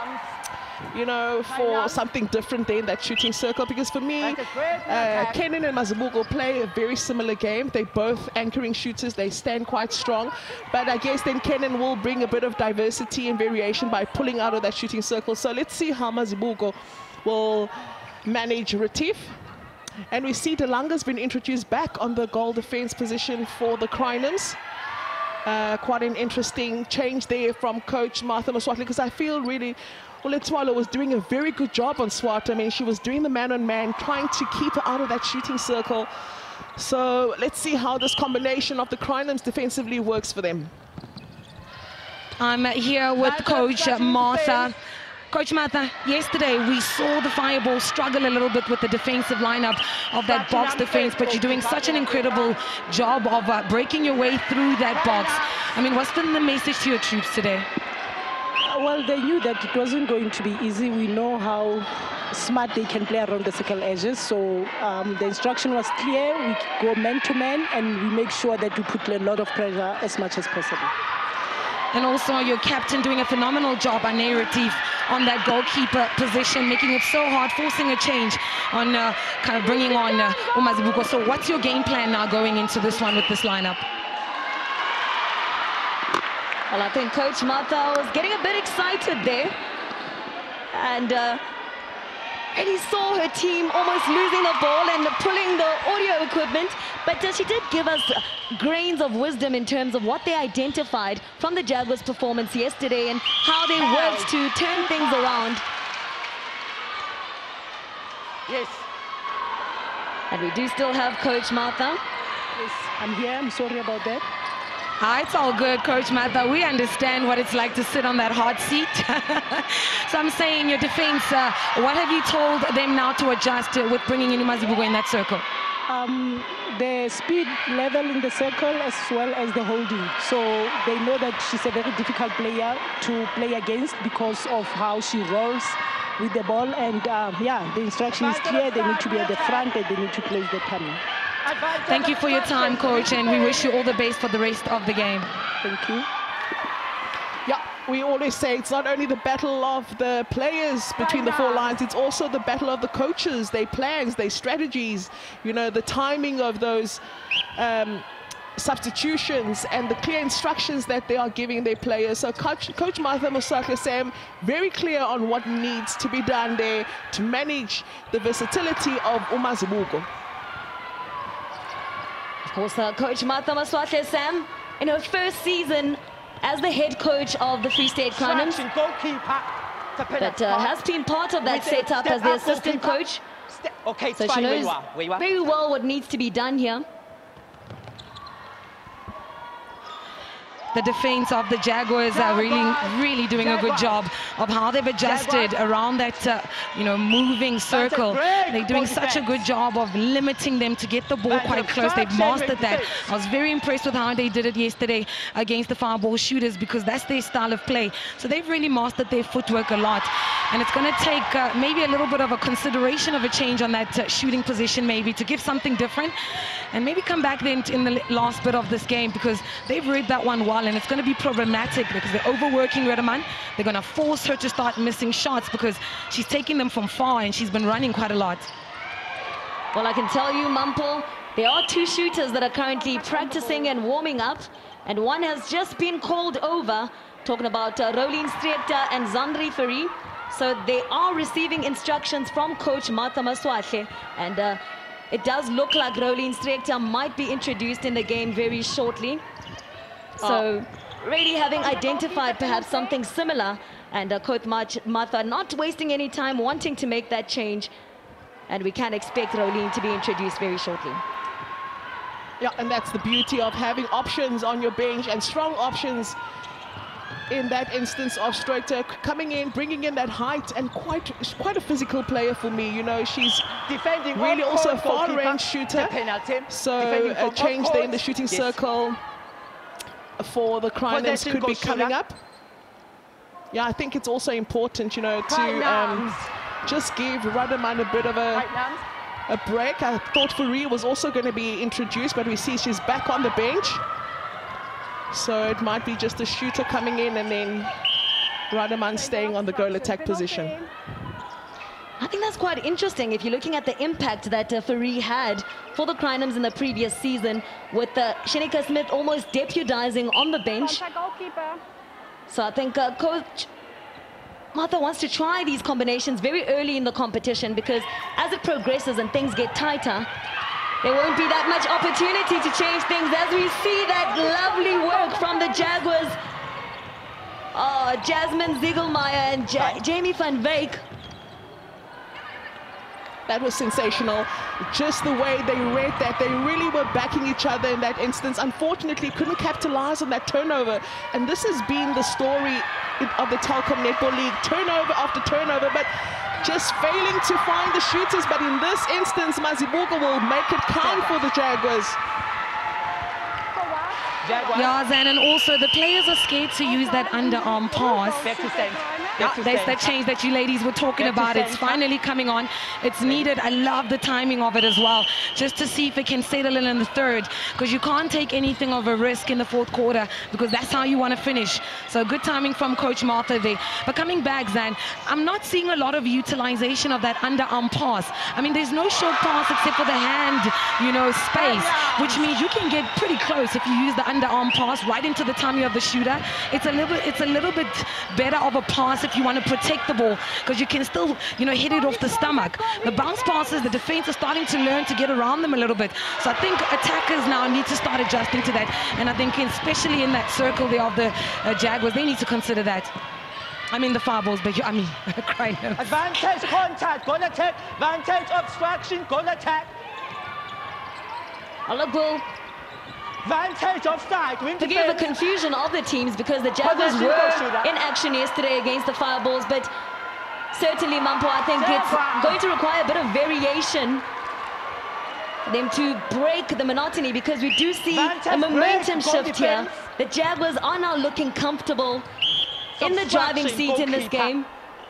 C: for something different there in that shooting circle, because for me, Kenan and Mazibuko play a very similar game. They're both anchoring shooters. They stand quite strong, but I guess then Kenan will bring a bit of diversity and variation by pulling out of that shooting circle. So let's see how Mazibuko will manage Retief. And we see Delanga's been introduced back on the goal defense position for the Crinums. Quite an interesting change there from Coach Martha Maswatli, because I feel really Letswalo was doing a very good job on Swart. I mean, she was doing the man-on-man, trying to keep her out of that shooting circle. So let's see how this combination of the Crinums defensively works for them.
E: I'm here with Coach Martha. Coach Martha, yesterday we saw the Fireball struggle a little bit with the defensive lineup of that box defense, but you're doing such an incredible job of breaking your way through that box. I mean, what's been the message to your troops today?
K: Well, they knew that it wasn't going to be easy. We know how smart they can play around the circle edges. So the instruction was clear. We go man to man and we make sure that we put a lot of pressure as much as possible.
E: And also your captain doing a phenomenal job, Ane Retief, on that goalkeeper position, making it so hard, forcing a change on kind of bringing on uMazibuko. So what's your game plan now going into this one with this lineup?
B: Well, I think Coach Martha was getting a bit excited there. And really saw her team almost losing the ball and pulling the audio equipment. But she did give us grains of wisdom in terms of what they identified from the Jaguars' performance yesterday and how they worked to turn things around.
F: Yes.
B: And we do still have Coach Martha.
K: Yes, I'm here. I'm sorry about that.
E: It's all good, Coach Martha. We understand what it's like to sit on that hot seat. So I'm saying your defense, what have you told them now to adjust with bringing in uMazibuko in that circle?
K: The speed level in the circle as well as the holding. So they know that she's a very difficult player to play against because of how she rolls with the ball. And yeah, the instruction is clear. They need to be at the front and they need to place the tunnel.
E: Thank you for your time, Coach, and we wish you all the best for the rest of the game.
K: Thank you.
C: Yeah, we always say it's not only the battle of the players between the four lines, it's also the battle of the coaches, their plans, their strategies, you know, the timing of those substitutions and the clear instructions that they are giving their players. So Coach Martha Mosaka Sam, very clear on what needs to be done there to manage the versatility of uMazibuko.
B: Of course, Coach Martha Maswate Sam, in her first season as the head coach of the Free State Crinums, but has been part of that setup as the assistant coach. So she knows very well what needs to be done here.
E: The defense of the Jaguars are really doing a good job of how they've adjusted around that, you know, moving circle. They're doing such a good job of limiting them to get the ball quite close. They've mastered that. I was very impressed with how they did it yesterday against the far ball shooters because that's their style of play. So they've really mastered their footwork a lot. And it's going to take maybe a little bit of a consideration of a change on that shooting position, maybe to give something different and maybe come back then in the last bit of this game because they've read that one well. And it's going to be problematic because they're overworking Redeman. They're going to force her to start missing shots because she's taking them from far and she's been running quite a lot.
B: Well, I can tell you, Mampo, there are two shooters that are currently practicing and warming up, and one has just been called over, talking about Rolien Streekta and Zandri Fourie. So they are receiving instructions from Coach Martha Maswate, and it does look like Rolien Streekta might be introduced in the game very shortly. So really having identified perhaps something similar, and Coach Martha not wasting any time wanting to make that change, and we can expect Rolien to be introduced very shortly.
C: Yeah, and that's the beauty of having options on your bench and strong options. In that instance of Streekta coming in, bringing in that height, and quite a physical player for me. You know, she's defending really also a far-range shooter. So a change there in the shooting circle for the Crinums could be coming up. Yeah, I think it's also important, you know, to just give Redeman a bit of a break. I thought Fourie was also going to be introduced, but we see she's back on the bench. So it might be just a shooter coming in and then Redeman staying on the goal attack position.
B: I think that's quite interesting if you're looking at the impact that Fourie had for the Crinums in the previous season, with Shenika Smith almost deputizing on the bench. So I think Coach Martha wants to try these combinations very early in the competition, because as it progresses and things get tighter, there won't be that much opportunity to change things, as we see that lovely work from the Jaguars. Jasmine Ziegelmeyer and Jamie van Wyk.
C: That was sensational. Just the way they read that. They really were backing each other in that instance. Unfortunately, couldn't capitalize on that turnover. And this has been the story of the Telkom Netball League. Turnover after turnover, but just failing to find the shooters. But in this instance, Mazibuko will make it count for the Jaguars.
E: Yeah, Zan, and also the players are scared to use that underarm pass. That's that change that you ladies were talking about. It's finally coming on. It's needed. I love the timing of it as well, just to see if it can settle in the third, because you can't take anything of a risk in the fourth quarter, because that's how you want to finish. So good timing from Coach Martha there. But coming back, Zan, I'm not seeing a lot of utilization of that underarm pass. I mean, there's no short pass except for the hand, you know, space, which means you can get pretty close if you use the underarm pass right into the tummy of the shooter. It's a little bit better of a pass if you want to protect the ball, because you can still, you know, hit it off the stomach. The bounce passes, the defense is starting to learn to get around them a little bit. So I think attackers now need to start adjusting to that. And I think especially in that circle there of the Jaguars, they need to consider that. I mean the Fireballs, but I mean, crying out.
F: Advantage contact, goal attack. Advantage obstruction, goal attack.
B: Look, Will.
F: Advantage offside.
B: Forgive the confusion of the teams, because the Jaguars were in action yesterday against the Fireballs, but certainly, Mampo, I think it's going to require a bit of variation for them to break the monotony, because we do see a momentum shift here. The Jaguars are now looking comfortable in the driving seat in this game.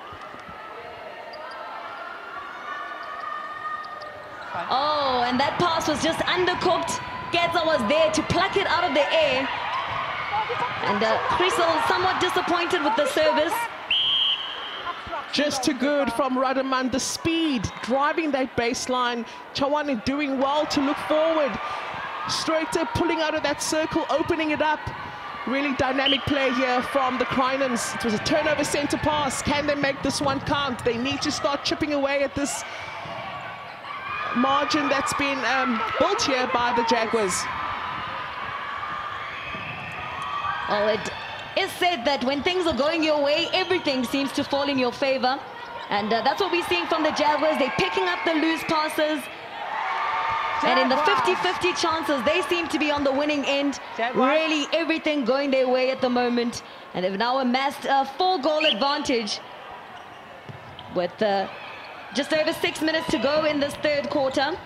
B: Oh, and that pass was just undercooked. Getza was there to pluck it out of the air. And Crystal somewhat disappointed with the service.
C: Just too good from Radaman. The speed, driving that baseline. Chawane doing well to look forward. Straighter pulling out of that circle, opening it up. Really dynamic play here from the Crinans. It was a turnover center pass. Can they make this one count? They need to start chipping away at this margin that's been built here by the Jaguars.
B: Oh, it is said that when things are going your way, everything seems to fall in your favor. And that's what we're seeing from the Jaguars. They're picking up the loose passes. And in the 50-50 chances, they seem to be on the winning end. Really everything going their way at the moment. And they've now amassed a 4-goal advantage with just over 6 minutes to go in this third quarter.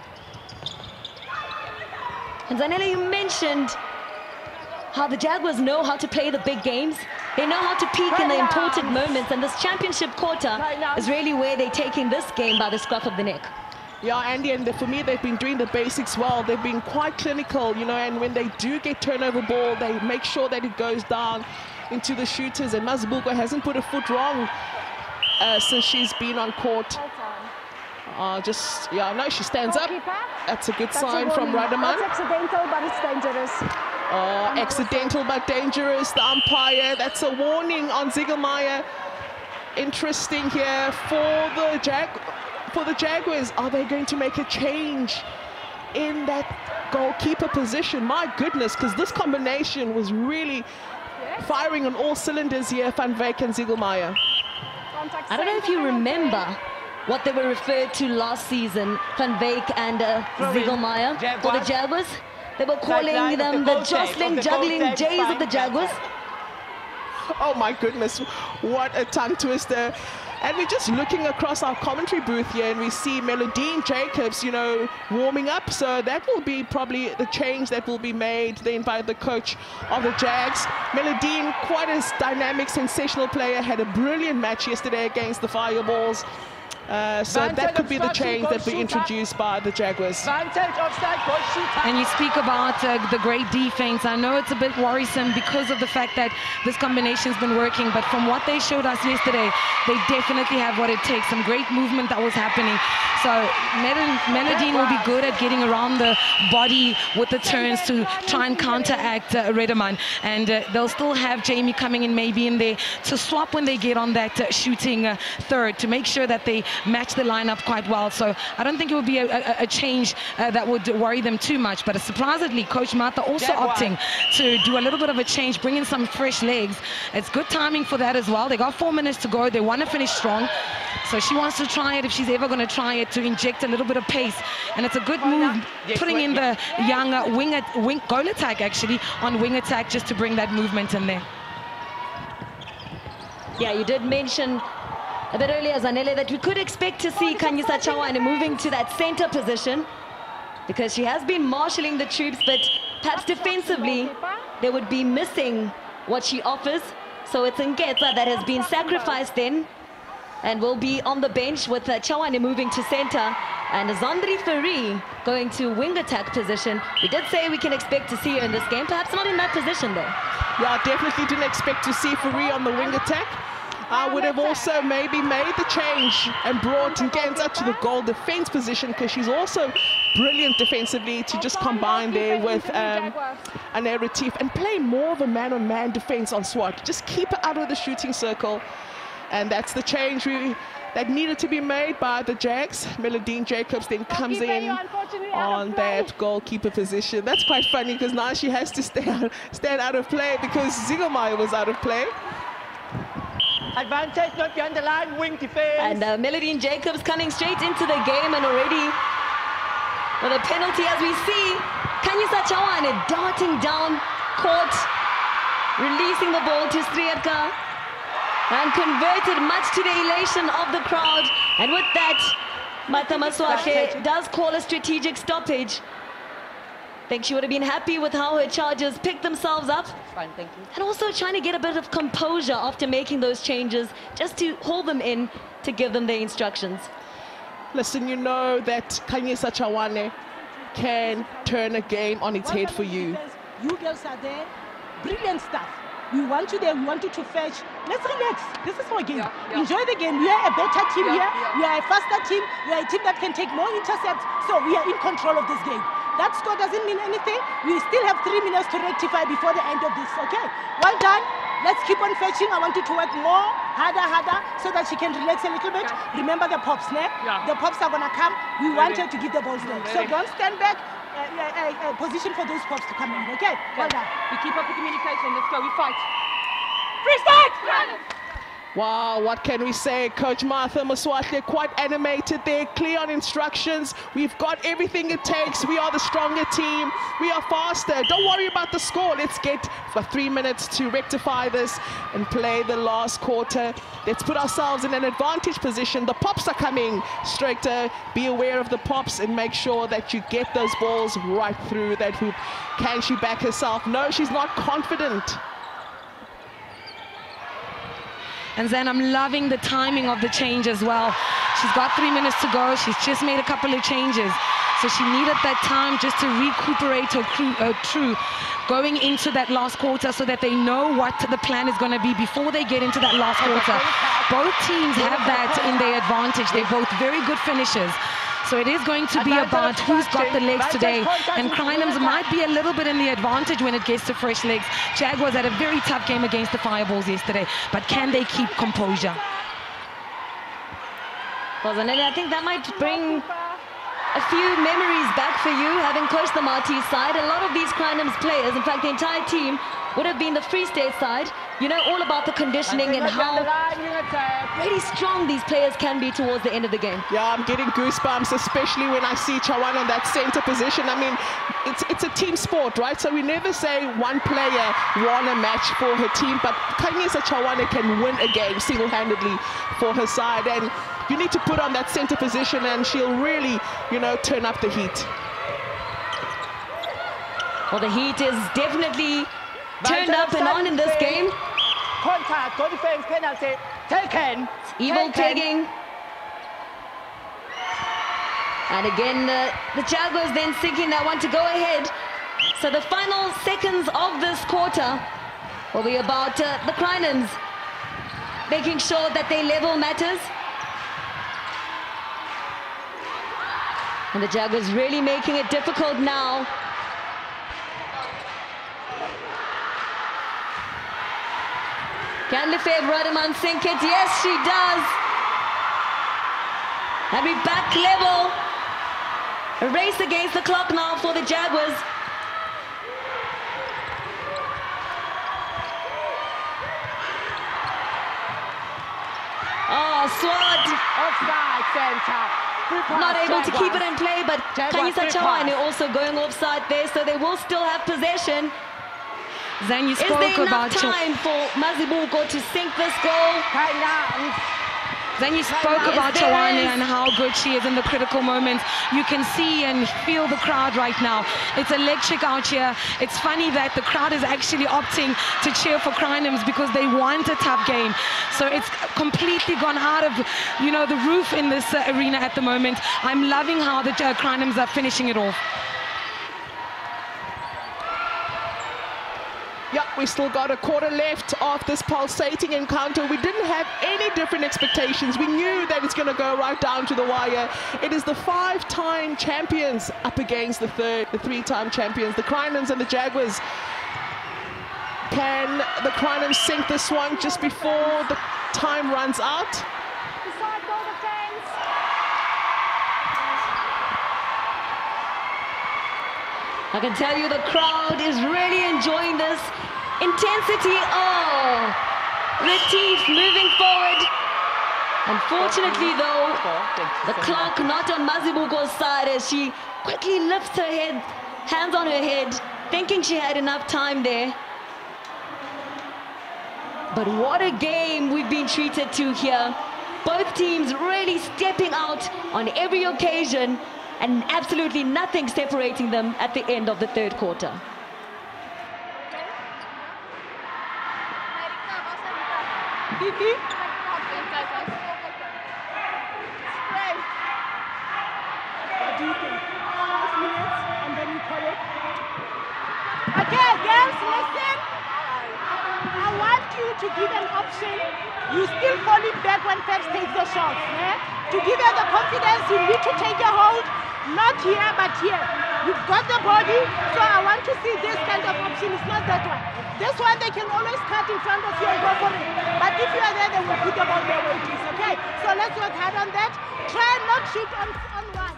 B: And Zanele, you mentioned how the Jaguars know how to play the big games. They know how to peak in the important moments, and this championship quarter is really where they're taking this game by the scruff of the neck.
C: Yeah, Andy, and for me, they've been doing the basics well. They've been quite clinical, you know, and when they do get turnover ball, they make sure that it goes down into the shooters, and Mazibuko hasn't put a foot wrong since she's been on court. No, she stands up. That's a good sign from Radaman.
D: It's accidental, but it's dangerous.
C: Accidental but dangerous. The umpire, that's a warning on Ziegelmeier. Interesting here for the Jaguars. Are they going to make a change in that goalkeeper position? My goodness, because this combination was really firing on all cylinders here, Van Wyk and Ziegelmeier.
B: I don't know if you remember what they were referred to last season, Van Wyk and Ziegelmeier, for the Jaguars. They were calling them the jostling, juggling Jays of the Jaguars.
C: Oh my goodness, what a tongue twister. And we're just looking across our commentary booth here, and we see Melodine Jacobs, you know, warming up. So that will be probably the change that will be made then by the coach of the Jags. Melodine, quite a dynamic, sensational player, had a brilliant match yesterday against the Fireballs. So that could be the change that we introduced by the Jaguars.
E: And you speak about the great defense. I know it's a bit worrisome because of the fact that this combination's been working, but from what they showed us yesterday, they definitely have what it takes. Some great movement that was happening. So Melodine will be good at getting around the body with the turns to try and counteract Radaman. And they'll still have Jamie coming in maybe in there to swap when they get on that shooting third, to make sure that they match the lineup quite well. So I don't think it would be a change that would worry them too much. But surprisingly, Coach Martha also opting to do a little bit of a change, bring in some fresh legs. It's good timing for that as well. They got 4 minutes to go. They want to finish strong. So she wants to try it, if she's ever going to try it, to inject a little bit of pace. And it's a good move, putting in the young wing goal attack, actually, on wing attack, just to bring that movement in there.
B: Yeah, you did mention a bit earlier, Zanele, that we could expect to see Khanyisa Chawane moving to that center position, because she has been marshalling the troops, but perhaps defensively, they would be missing what she offers. So it's Nketsa that has been sacrificed then and will be on the bench with Chawane moving to center and Zandri Fourie going to wing attack position. We did say we can expect to see her in this game, perhaps not in that position though.
C: Yeah, definitely didn't expect to see Fourie on the wing attack. I would have also maybe made the change and brought Nketsa to the goal defense position because she's also brilliant defensively, to just combine there with Ane Retief and play more of a man-on-man defense on Swart. Just keep her out of the shooting circle. And that's the change that needed to be made by the Jags. Melodine Jacobs then comes in on that goalkeeper position. That's quite funny because now she has to stand out of play because Zigelmeyer was out of play.
F: Advantage not beyond the line, wing defense.
B: And Melodine Jacobs coming straight into the game and already with a penalty as we see Khanyisa Chawane darting down court, releasing the ball to Striedka and converted, much to the elation of the crowd. And with that, Martha Maswake does call a strategic stoppage. I think she would have been happy with how her Chargers picked themselves up.
F: Fine, thank you.
B: And also trying to get a bit of composure after making those changes, just to hold them in, to give them their instructions.
C: Listen, you know that Khanyisa Chawane can turn a game on its head for you.
K: You girls are there, brilliant stuff. We want you there, we want you to fetch. Let's relax. This is our game. Enjoy the game. We are a better team here. We are a faster team. We are a team that can take more intercepts. So we are in control of this game. That score doesn't mean anything. We still have 3 minutes to rectify before the end of this, okay? Well done. Let's keep on fetching. I want you to work more, harder, so that she can relax a little bit. Remember the pops, ne? The pops are going to come. We want her to give the balls there. So don't stand back. Position for those pops to come in, okay? Well done.
L: We keep up the communication. Let's go. We fight. Free start!
C: Wow, what can we say? Coach Martha Maswake quite animated there, clear on instructions. We've got everything it takes. We are the stronger team. We are faster. Don't worry about the score. Let's get for 3 minutes to rectify this and play the last quarter. Let's put ourselves in an advantage position. The pops are coming. Striker, be aware of the pops and make sure that you get those balls right through that hoop. Can she back herself? No, she's not confident.
E: And then I'm loving the timing of the change as well. She's got 3 minutes to go. She's just made a couple of changes. So she needed that time just to recuperate her crew going into that last quarter so that they know what the plan is going to be before they get into that last quarter. Both teams have that in their advantage. They're both very good finishers. So it is going to be about who's got the legs today. And Crinums might be a little bit in the advantage when it gets to fresh legs. Jaguars had a very tough game against the Fireballs yesterday, but can they keep composure?
B: Well, Zanelli, I think that might bring a few memories back for you, having coached the Maltese side. A lot of these Crinums players, in fact the entire team, would have been the Free State side. You know all about the conditioning and how really strong these players can be towards the end of the game.
C: Yeah, I'm getting goosebumps, especially when I see Chawane on that center position. I mean, it's a team sport, right? So we never say one player won a match for her team, but Khanyisa Chawane can win a game single-handedly for her side. And you need to put on that center position and she'll really, you know, turn up the heat.
B: Well, the heat is definitely turned up and on in this game.
F: Contact, go defense, penalty, taken.
B: Evil pegging. And again, the Jaguars then thinking they want to go ahead. So the final seconds of this quarter will be about the Crinums making sure that their level matters. And the Jaguars really making it difficult now. Can Lefebvre Rademan sink it? Yes, she does. And we back level. A race against the clock now for the Jaguars. Oh, Swart.
F: Offside, center.
B: Not able to keep it in play, but Khanyisa Chawane also going offside there, so they will still have possession.
E: Zan, you spoke
B: Is there enough
E: about
B: time for Mazibuko to sink this goal?
E: Zanyi spoke about Chawani and how good she is in the critical moments. You can see and feel the crowd right now. It's electric out here. It's funny that the crowd is actually opting to cheer for Crinums because they want a tough game. So it's completely gone out of, you know, the roof in this arena at the moment. I'm loving how the Crinums are finishing it off.
C: Yeah, we still got a quarter left of this pulsating encounter. We didn't have any different expectations. We knew that it's going to go right down to the wire. It is the 5-time champions up against the 3-time champions, the Crinums and the Jaguars. Can the Crinums sink this one just before the time runs out?
B: I can tell you the crowd is really enjoying this intensity. Oh, Retief moving forward. Unfortunately though, the clock not on Mazibuko's side as she quickly lifts her head, hands on her head, thinking she had enough time there. But what a game we've been treated to here. Both teams really stepping out on every occasion, and absolutely nothing separating them at the end of the third quarter.
M: What do you think? 5 minutes and then you call it? Okay, girls, listen. I want you to give an option. You still falling back when Peps takes the shots. Eh? To give her the confidence, you need to take a hold. Not here, but here. You've got the body, so I want to see this kind of option. It's not that one. This one, they can always cut in front of you and go for it. But if you are there, they will put the ball there where it is, okay? So let's work hard on that. Try and not shoot on one.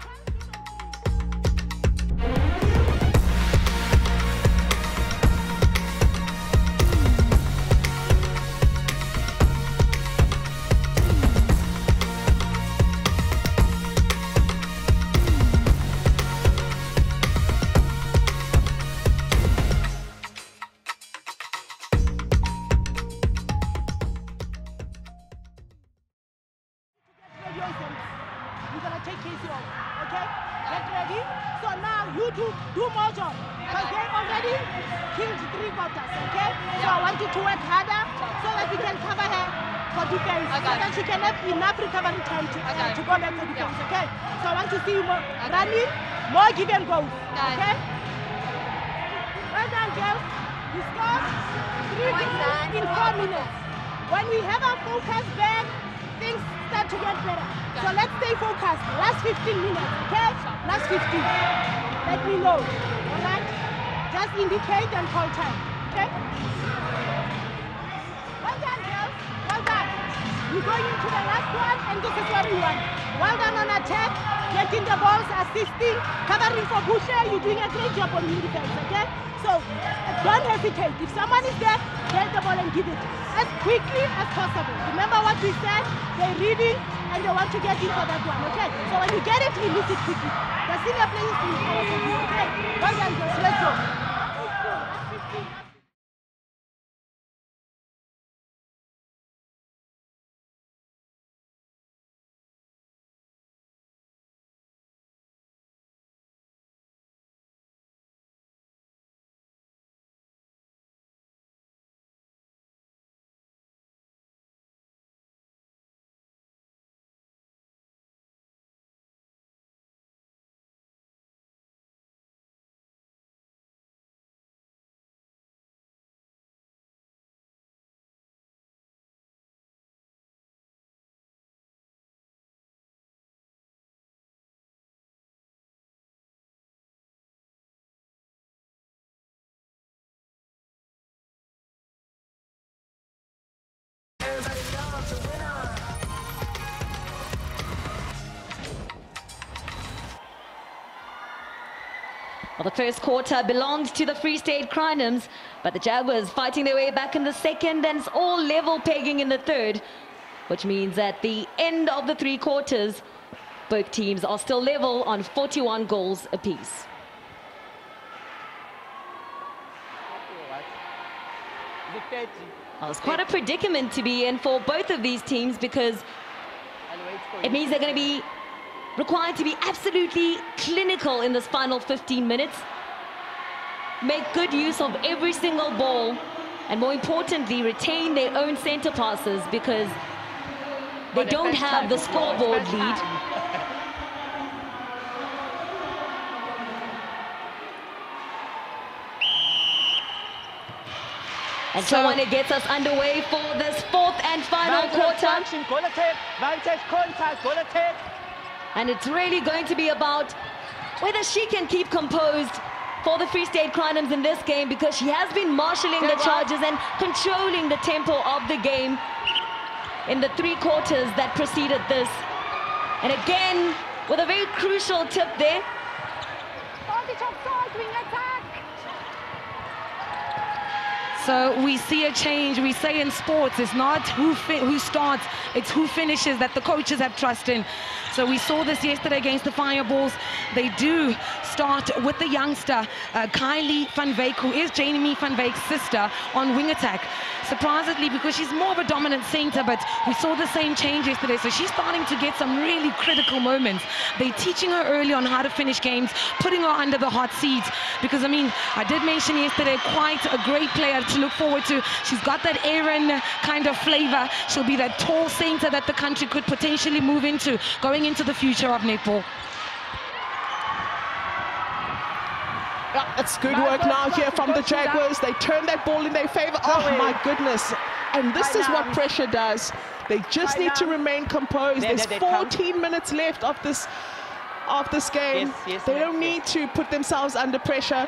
M: You're gonna take Casey off, okay? Get ready. So now you do more job. Because they already killed 3 quarters, okay? So I want you to work harder so that we can cover her for defense. So that she can have enough recovery time to go back for defense, okay? So I want to see you more running, more give and go, okay? Well done, girls. You scored 3 goals in 4 minutes. When we have our focus back, things start to get better. So let's stay focused. Last 15 minutes, okay? Last 15. Let me know, all right? Just indicate and call time, okay? Well done, girls. Well done. You're going into the last one, and this is what we want. Well done on attack, getting the balls, assisting, covering for Busher. You're doing a great job on defense, okay? So don't hesitate. If someone is there, get the ball and give it as quickly as possible. Remember what we said? They're reading and they want to get in for that one, okay? So when you get it, release it quickly. The senior players will follow for you, okay? Well done, girls. Let's go.
B: Well, the first quarter belonged to the Free State Crinums, but the Jaguars fighting their way back in the second, and it's all level pegging in the third, which means at the end of the 3 quarters, both teams are still level on 41 goals apiece. Well, it's quite a predicament to be in for both of these teams because It means they're going to be required to be absolutely clinical in this final 15 minutes. Make good use of every single ball, and more importantly, retain their own center passes, because they don't have the scoreboard lead. And so on, it gets us underway for this fourth and final quarter. And it's really going to be about whether she can keep composed for the Free State Crinums in this game, because she has been marshalling the charges and controlling the tempo of the game in the 3 quarters that preceded this. And again, with a very crucial tip there.
E: So we see a change. We say in sports, it's not who starts, it's who finishes that the coaches have trust in. So we saw this yesterday against the Fireballs. They do start with the youngster, Kylie van Wyk, who is Jamie van Wyk's sister, on wing attack. Surprisingly, because she's more of a dominant center, but we saw the same change yesterday. So she's starting to get some really critical moments. They're teaching her early on how to finish games, putting her under the hot seat. Because, I mean, I did mention yesterday, quite a great player to look forward to. She's got that Aaron kind of flavor. She'll be that tall center that the country could potentially move into, going into the future of netball.
C: Yeah, it's good work now here from the Jaguars. They turn that ball in their favor. Oh my goodness. And this is what pressure does. They just need to remain composed. There's 14 minutes left of this game. They don't need to put themselves under pressure.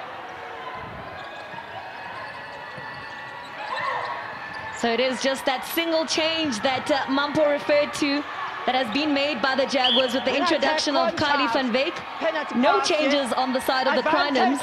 B: So it is just that single change that Mampo referred to that has been made by the Jaguars with the introduction of Kylie van Wyk. No changes on the side of the Crinums.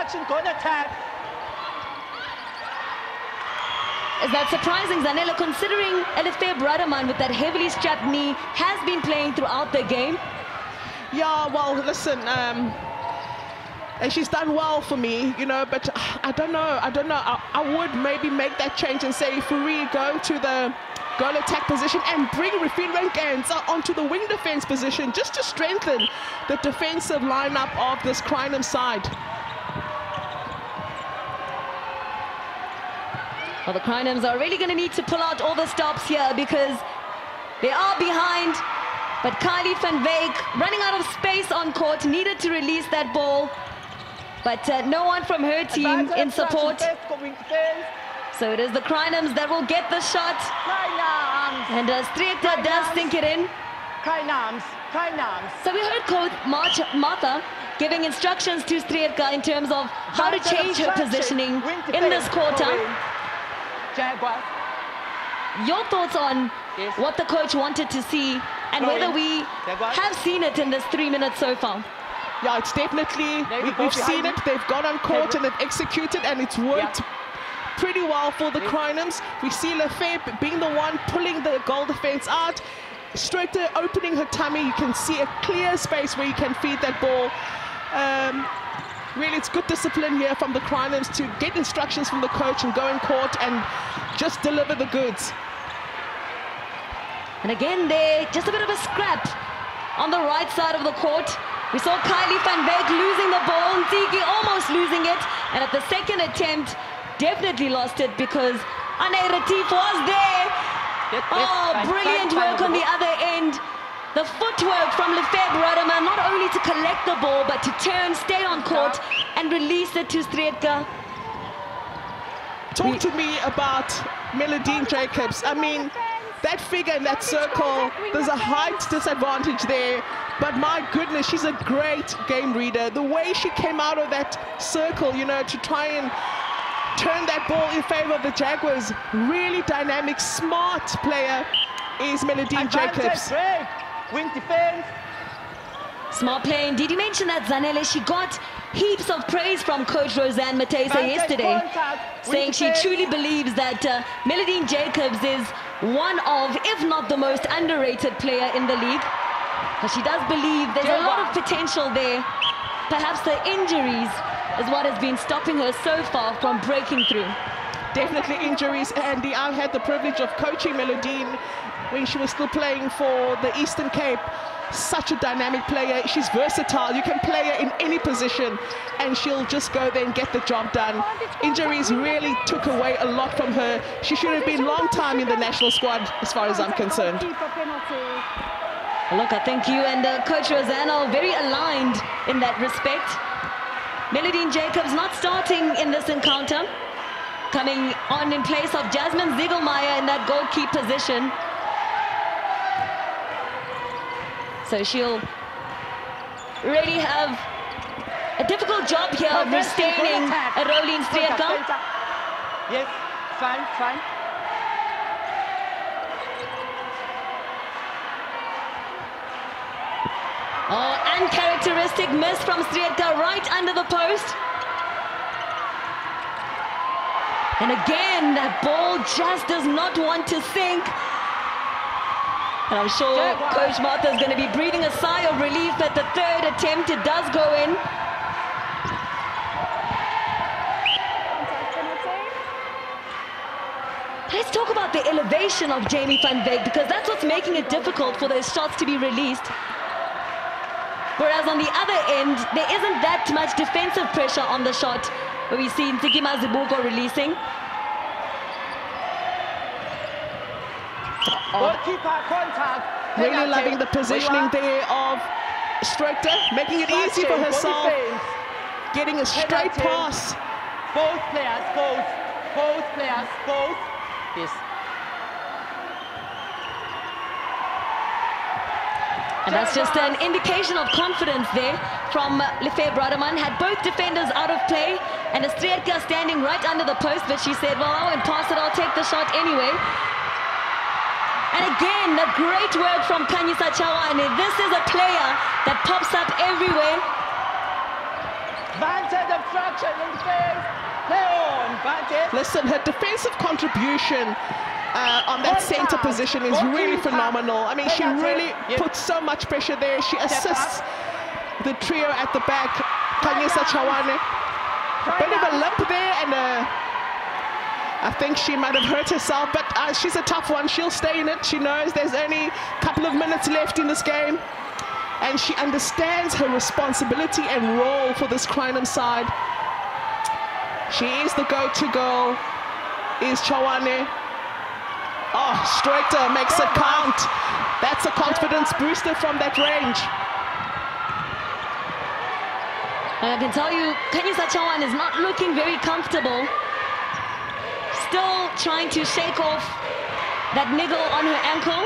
B: Is that surprising, Zanele, considering Elifé Brademan with that heavily strapped knee has been playing throughout the game?
C: Yeah, well, listen, and she's done well for me, you know, but I don't know. I would maybe make that change and say Fourie go to the goal attack position and bring Rafine Renkens onto the wing defense position, just to strengthen the defensive lineup of this Crinum side.
B: Well, the Crinums are really going to need to pull out all the stops here, because they are behind. But Kylie van Wyk, running out of space on court, needed to release that ball. But no one from her team in support. So it is the Crinums that will get the shot. And Striekta does sink it in. So we heard Coach Martha giving instructions to Striekta in terms of how to change her positioning in this quarter. Your thoughts on what the coach wanted to see and whether we have seen it in this 3 minutes so far?
C: Yeah, it's definitely, we've seen it. They've gone on court and they've executed, and it's worked pretty well for the Crinums. We see Lefebvre being the one pulling the goal defense out. Striekta opening her tummy. You can see a clear space where you can feed that ball. Really, it's good discipline here from the Crinums to get instructions from the coach and go in court and just deliver the goods.
B: And again, there, just a bit of a scrap on the right side of the court. We saw Kylie van Wyk losing the ball, Ntiki almost losing it, and at the second attempt, definitely lost it because Anay Retief was there. Oh, brilliant work on the other end. The footwork from Lefebvre Brademan, not only to collect the ball, but to turn, stay on court, and release it to Striekta.
C: Talk to me about Melodine Jacobs. I mean, that figure in that circle, there's a height disadvantage there. But my goodness, she's a great game reader. The way she came out of that circle, you know, to try and turn that ball in favor of the Jaguars. Really dynamic, smart player is Melodine Jacobs.
F: Wing defense.
B: Smart play indeed. You mentioned that, Zanele, she got heaps of praise from Coach Roseanne Matesa yesterday, saying she truly believes that Melodine Jacobs is one of, if not the most underrated player in the league. But she does believe there's a lot of potential there. Perhaps the injuries is what has been stopping her so far from breaking through.
C: Definitely injuries, Andy. I had the privilege of coaching Melodine when she was still playing for the Eastern Cape. Such a dynamic player. She's versatile. You can play her in any position and she'll just go there and get the job done. Injuries really took away a lot from her. She should have been long time in the national squad as far as I'm concerned.
B: Look, I think you and Coach Rosanna are very aligned in that respect. Melodine Jacobs not starting in this encounter, coming on in place of Jasmine Ziegelmeyer in that goalkeeper position. So she'll really have a difficult job here of retaining Rolien Striedka.
F: Yes, fine, fine.
B: Oh, uncharacteristic miss from Striedka right under the post. And again, that ball just does not want to sink. And I'm sure Coach Martha is going to be breathing a sigh of relief at the third attempt. It does go in. Let's talk about the elevation of Jamie van Wyk, because that's what's making it difficult for those shots to be released. Whereas on the other end, there isn't that much defensive pressure on the shot, where we see Ntiki Mazibuko releasing.
C: Really loving the positioning there of Striedka, making it easy for herself, getting a straight pass.
F: Both players, both players, both. Yes.
B: And that's just an indication of confidence there from Lefebvre Rademan. Had both defenders out of play, and Striedka standing right under the post, but she said, well, I won't pass it, I'll take the shot anyway. And again, the great work from Khanyisa Chawane. This is a player that pops up everywhere.
F: Vante obstruction in face. Play on, Vante.
C: Listen, her defensive contribution on that center position is really phenomenal. I mean, she really puts so much pressure there. She assists the trio at the back. Khanyisa Chawane. A bit of a limp there, and I think she might have hurt herself, but she's a tough one. She'll stay in it. She knows there's only a couple of minutes left in this game, and she understands her responsibility and role for this Crinum side. She is the go-to girl, is Chawane. Oh, Striedka makes it count. That's a confidence booster from that range.
B: And I can tell you, Khanyisa Chawane is not looking very comfortable. Still trying to shake off that niggle on her ankle.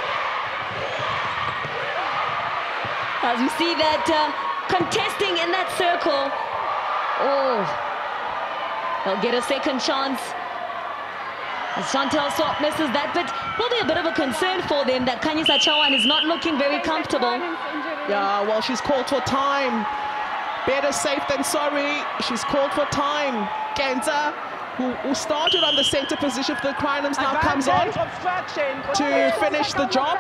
B: As we see that contesting in that circle. Oh, they'll get a second chance. As Chantel Swap misses that, but will be a bit of a concern for them that Khanyisa Chawane is not looking very comfortable.
C: Yeah, well, she's called for time. Better safe than sorry. She's called for time. Kenza, who started on the center position for the Crinums, now comes on to finish the job.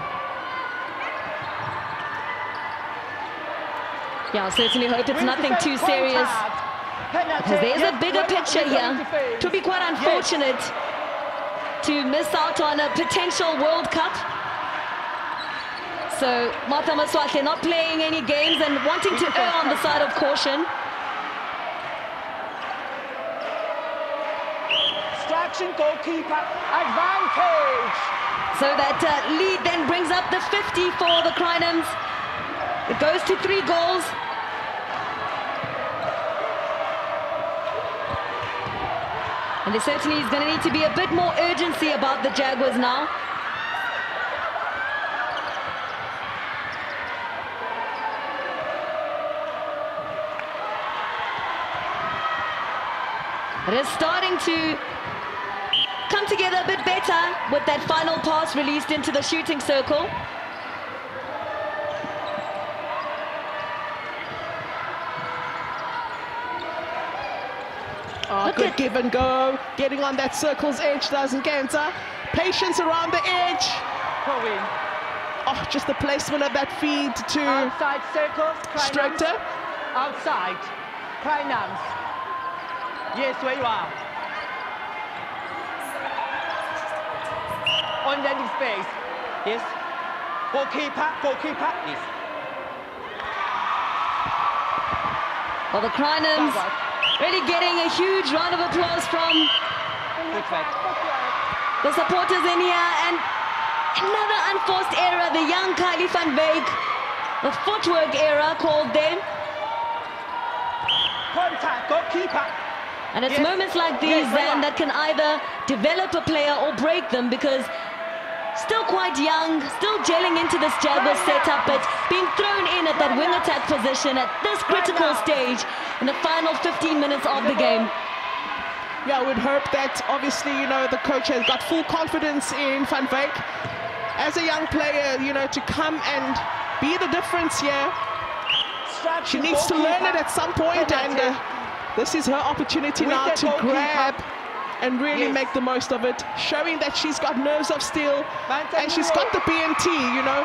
B: Yeah, I certainly hope it's nothing too serious, because there's a bigger picture here. It would be quite unfortunate to miss out on a potential World Cup. So Martha Maswakhe not playing any games and wanting to err on the side of caution.
F: Goalkeeper advantage.
B: So that lead then brings up the 50 for the Crinums. It goes to 3 goals. And there certainly is going to need to be a bit more urgency about the Jaguars now. It is starting to come together a bit better with that final pass released into the shooting circle.
C: Oh, good give and go. Getting on that circle's edge, doesn't Kenza? Patience around the edge. Oh, just the placement of that feed to
F: outside circle.
C: Striedka.
F: Outside. Crinums. Yes, where you are. on landing space. Yes. Goalkeeper, please.
B: Well, the Crinums really getting a huge round of applause from the supporters in here. And another unforced error, the young Kylie van Wyk, the footwork error called there.
F: Contact, goalkeeper.
B: And it's moments like these then that can either develop a player or break them, because still quite young, still gelling into this Jaguars setup, but being thrown in at that wing attack position at this critical stage in the final 15 minutes of the game.
C: Yeah, I would hope that obviously, you know, the coach has got full confidence in Van Wyk as a young player, you know, to come and be the difference here. She needs to learn it at some point, and this is her opportunity now to grab and really make the most of it, showing that she's got nerves of steel and she's got the BMT, you know.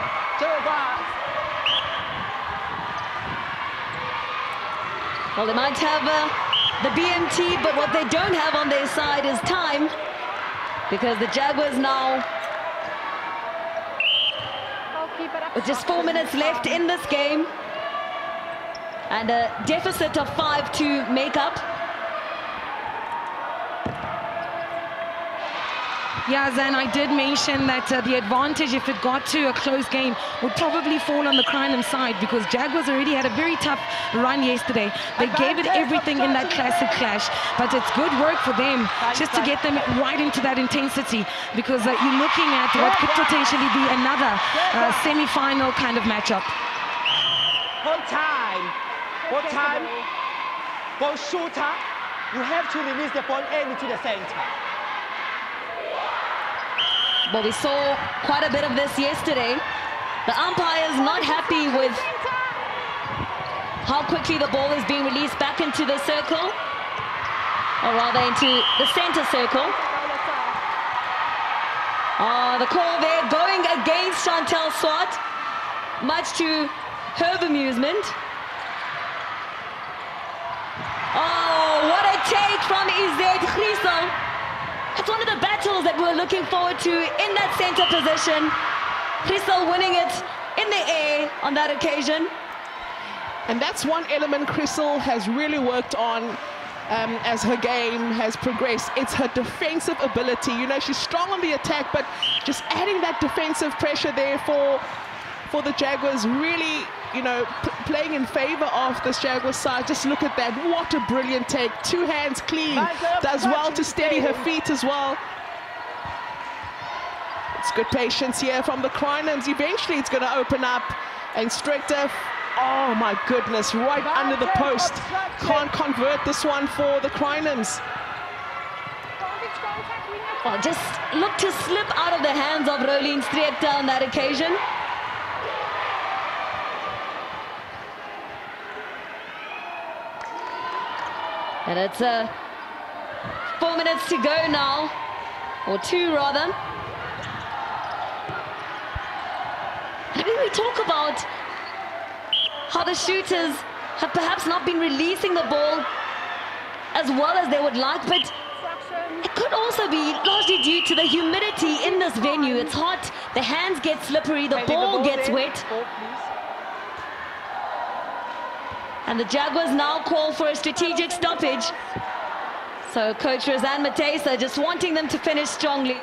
B: Well, they might have the BMT, but what they don't have on their side is time, because the Jaguars now, with just 4 minutes left in this game, and a deficit of 5 to make up.
E: Yeah, Zan, I did mention that the advantage, if it got to a close game, would probably fall on the Crinum side, because Jaguars already had a very tough run yesterday. They gave it everything in that classic clash, but it's good work for them just to get them right into that intensity, because you're looking at what could potentially be another semi-final kind of matchup.
F: Hold time. Hold time. Goal shooter, you have to release the ball into the center.
B: Well, we saw quite a bit of this yesterday. The umpires not happy with how quickly the ball is being released back into the circle, or rather into the center circle. The call there going against Chantel Swart, much to her bemusement. Oh, what a take from Izet Griesel. It's one of the battles that we're looking forward to in that center position. Griesel winning it in the air on that occasion.
C: And that's one element Griesel has really worked on as her game has progressed. It's her defensive ability. You know, she's strong on the attack, but just adding that defensive pressure there for the Jaguars, really, you know, playing in favor of this Jaguars side. Just look at that. What a brilliant take. 2 hands clean. Does well to steady her feet as well. It's good patience here from the Crinums. Eventually it's going to open up, and Strichter, oh my goodness, right under the post. Can't convert this one for the Crinums.
B: Well, just looked to slip out of the hands of Rolien Strichter on that occasion. And it's 4 minutes to go now, or 2 rather. I mean, we talk about how the shooters have perhaps not been releasing the ball as well as they would like, but it could also be largely due to the humidity in this venue. It's hot, the hands get slippery, the ball gets wet. And the Jaguars now call for a strategic stoppage. So Coach Rosanne Matesa just wanting them to finish strongly.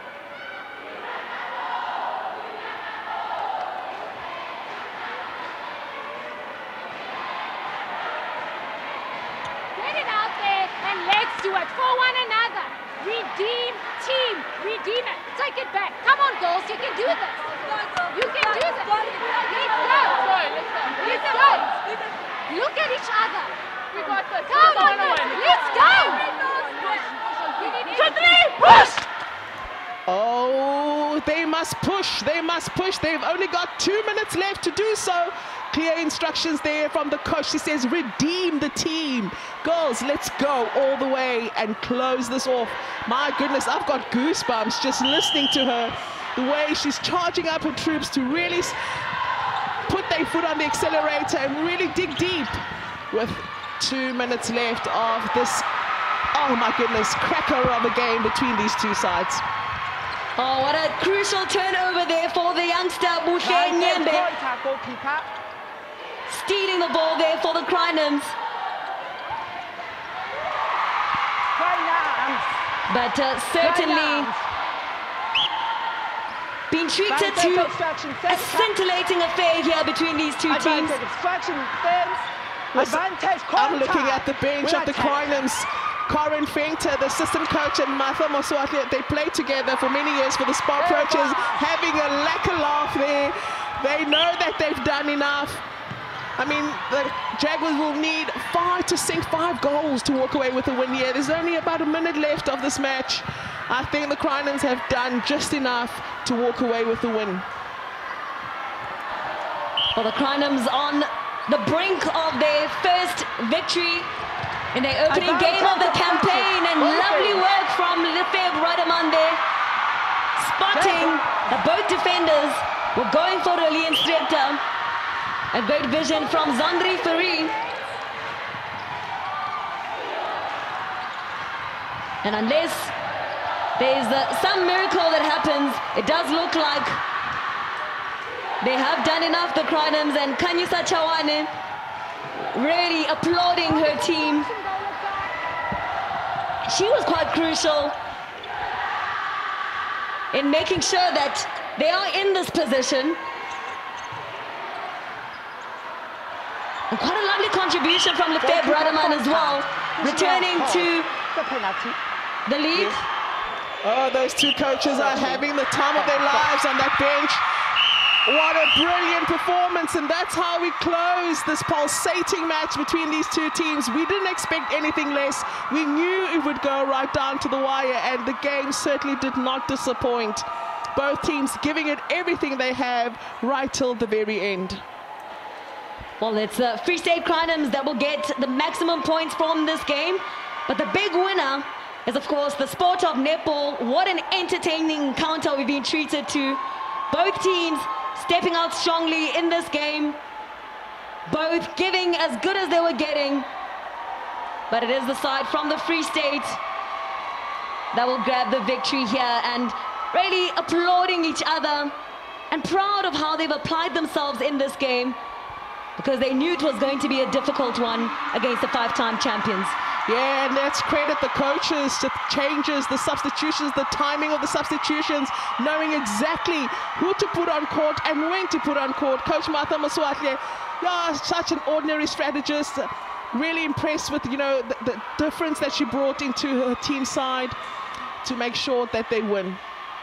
D: Get it out there and let's do it for one another. Redeem team, redeem it. Take it back. Come on, girls, you can do this. You can do this. Let's go. Look at each other. We got this. Come on, let's go. 2, 3, push!
C: Oh, they must push. They must push. They've only got 2 minutes left to do so. Clear instructions there from the coach. She says, redeem the team. Girls, let's go all the way and close this off. My goodness, I've got goosebumps just listening to her. The way she's charging up her troops to really put their foot on the accelerator and really dig deep with 2 minutes left of this, oh my goodness, cracker of a game between these two sides.
B: Oh, what a crucial turnover there for the youngster, Buhle Nyembe.
F: Goalkeeper.
B: Stealing the ball there for the Crinums. But certainly been treated to a scintillating affair here between these two teams.
C: I'm looking at the bench of the Crinums. Corin Venter, the assistant coach, and Martha Moswati, they played together for many years for the Spar Proteas, having a lekker laugh there. They know that they've done enough. I mean, the Jaguars will need 5 to sink 5 goals to walk away with a win here. There's only about a minute left of this match. I think the Crinums have done just enough to walk away with the win.
B: Well, the Crinums on the brink of their first victory in their opening game of the campaign, and lovely work from Lefebvre Radamande, spotting that both defenders were going for Reliant Strechter. A great vision from Zandri Fourie. And unless there's some miracle that happens, it does look like they have done enough, the Crinums, and Khanyisa Chawane really applauding her team. She was quite crucial in making sure that they are in this position. And quite a lovely contribution from Lefebvre Rademan as well, returning to the lead.
C: Oh, those two coaches are having the time of their lives on that bench. What a brilliant performance, and that's how we close this pulsating match between these two teams. We didn't expect anything less. We knew it would go right down to the wire, and the game certainly did not disappoint. Both teams giving it everything they have right till the very end.
B: Well, it's Free State Crinums that will get the maximum points from this game, but the big winner is, of course, the sport of netball. What an entertaining encounter we've been treated to. Both teams stepping out strongly in this game, both giving as good as they were getting, but it is the side from the Free State that will grab the victory here, and really applauding each other and proud of how they've applied themselves in this game, because they knew it was going to be a difficult one against the 5-time champions.
C: Yeah, and let's credit the coaches, the changes, the substitutions, the timing of the substitutions, knowing exactly who to put on court and when to put on court. Coach Martha Moswati, yeah, such an ordinary strategist. Really impressed with, you know, the difference that she brought into her team side to make sure that they win.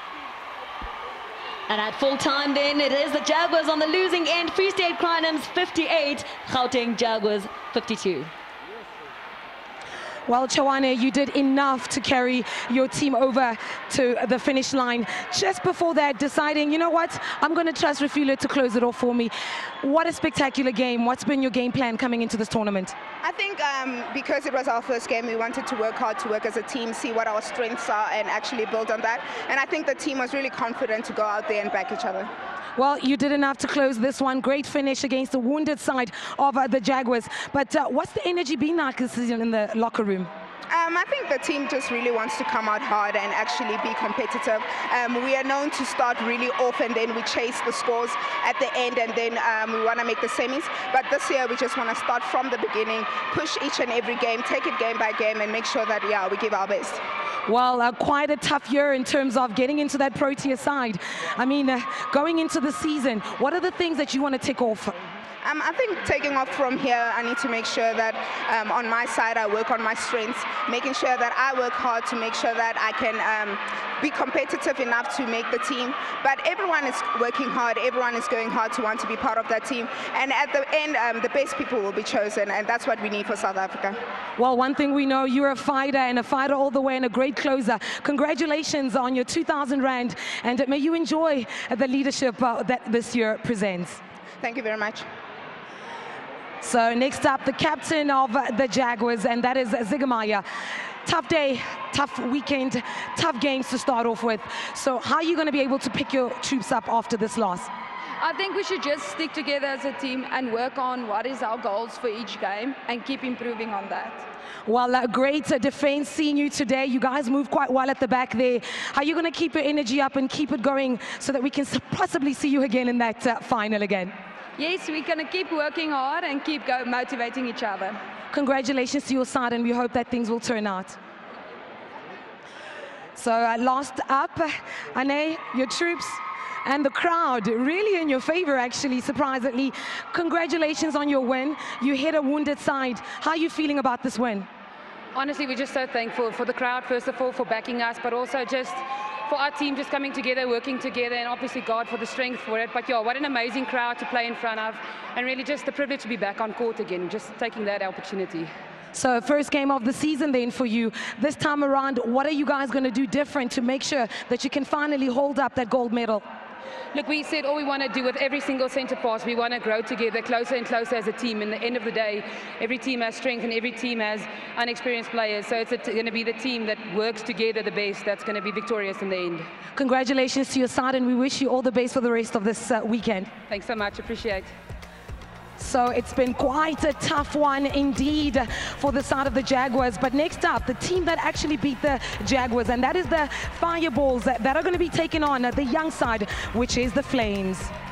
B: And at full time then, it is the Jaguars on the losing end. Free State Crinums 58, Gauteng Jaguars 52.
E: Well, Chawane, you did enough to carry your team over to the finish line. Just before that, deciding, you know what, I'm going to trust Refila to close it off for me. What a spectacular game. What's been your game plan coming into this tournament?
N: I think because it was our first game, we wanted to work hard to work as a team, see what our strengths are, and actually build on that. And I think the team was really confident to go out there and back each other.
E: Well, you did enough to close this one. Great finish against the wounded side of the Jaguars. But what's the energy been like this season in the locker room?
N: I think the team just really wants to come out hard and actually be competitive. We are known to start really off, and then we chase the scores at the end, and then we want to make the semis. But this year we just want to start from the beginning, push each and every game, take it game by game, and make sure that, yeah, we give our best.
E: Well, quite a tough year in terms of getting into that Protea side. I mean, going into the season, what are the things that you want to tick off?
N: I think taking off from here, I need to make sure that on my side I work on my strengths, making sure that I work hard to make sure that I can be competitive enough to make the team. But everyone is working hard, everyone is going hard to want to be part of that team. And at the end, the best people will be chosen, and that's what we need for South Africa.
E: Well, one thing we know, you're a fighter, and a fighter all the way, and a great closer. Congratulations on your 2,000 Rand, and may you enjoy the leadership that this year presents.
N: Thank you very much.
E: So next up, the captain of the Jaguars, and that is Zigamaya. Tough day, tough weekend, tough games to start off with. So how are you going to be able to pick your troops up after this loss?
O: I think we should just stick together as a team and work on what is our goals for each game and keep improving on that.
E: Well, great defense seeing you today. You guys move quite well at the back there. How are you going to keep your energy up and keep it going so that we can possibly see you again in that final again?
O: Yes, we're going to keep working hard and keep motivating each other.
E: Congratulations to your side, and we hope that things will turn out. So last up, Ane, your troops and the crowd really in your favor, actually, surprisingly. Congratulations on your win. You hit a wounded side. How are you feeling about this win?
P: Honestly, we're just so thankful for the crowd, first of all, for backing us, but also just for our team just coming together, working together, and obviously God for the strength for it. But yeah, what an amazing crowd to play in front of, and really just the privilege to be back on court again, just taking that opportunity.
E: So first game of the season then for you. This time around, what are you guys going to do different to make sure that you can finally hold up that gold medal?
P: Look, we said all we want to do with every single centre pass, we want to grow together closer and closer as a team. In the end of the day, every team has strength and every team has unexperienced players. So it's going to be the team that works together the best that's going to be victorious in the end.
E: Congratulations to your side, and we wish you all the best for the rest of this weekend.
P: Thanks so much. Appreciate it.
E: So it's been quite a tough one indeed for the side of the Jaguars. But next up, the team that actually beat the Jaguars, and that is the Fireballs that are going to be taking on the young side, which is the Flames.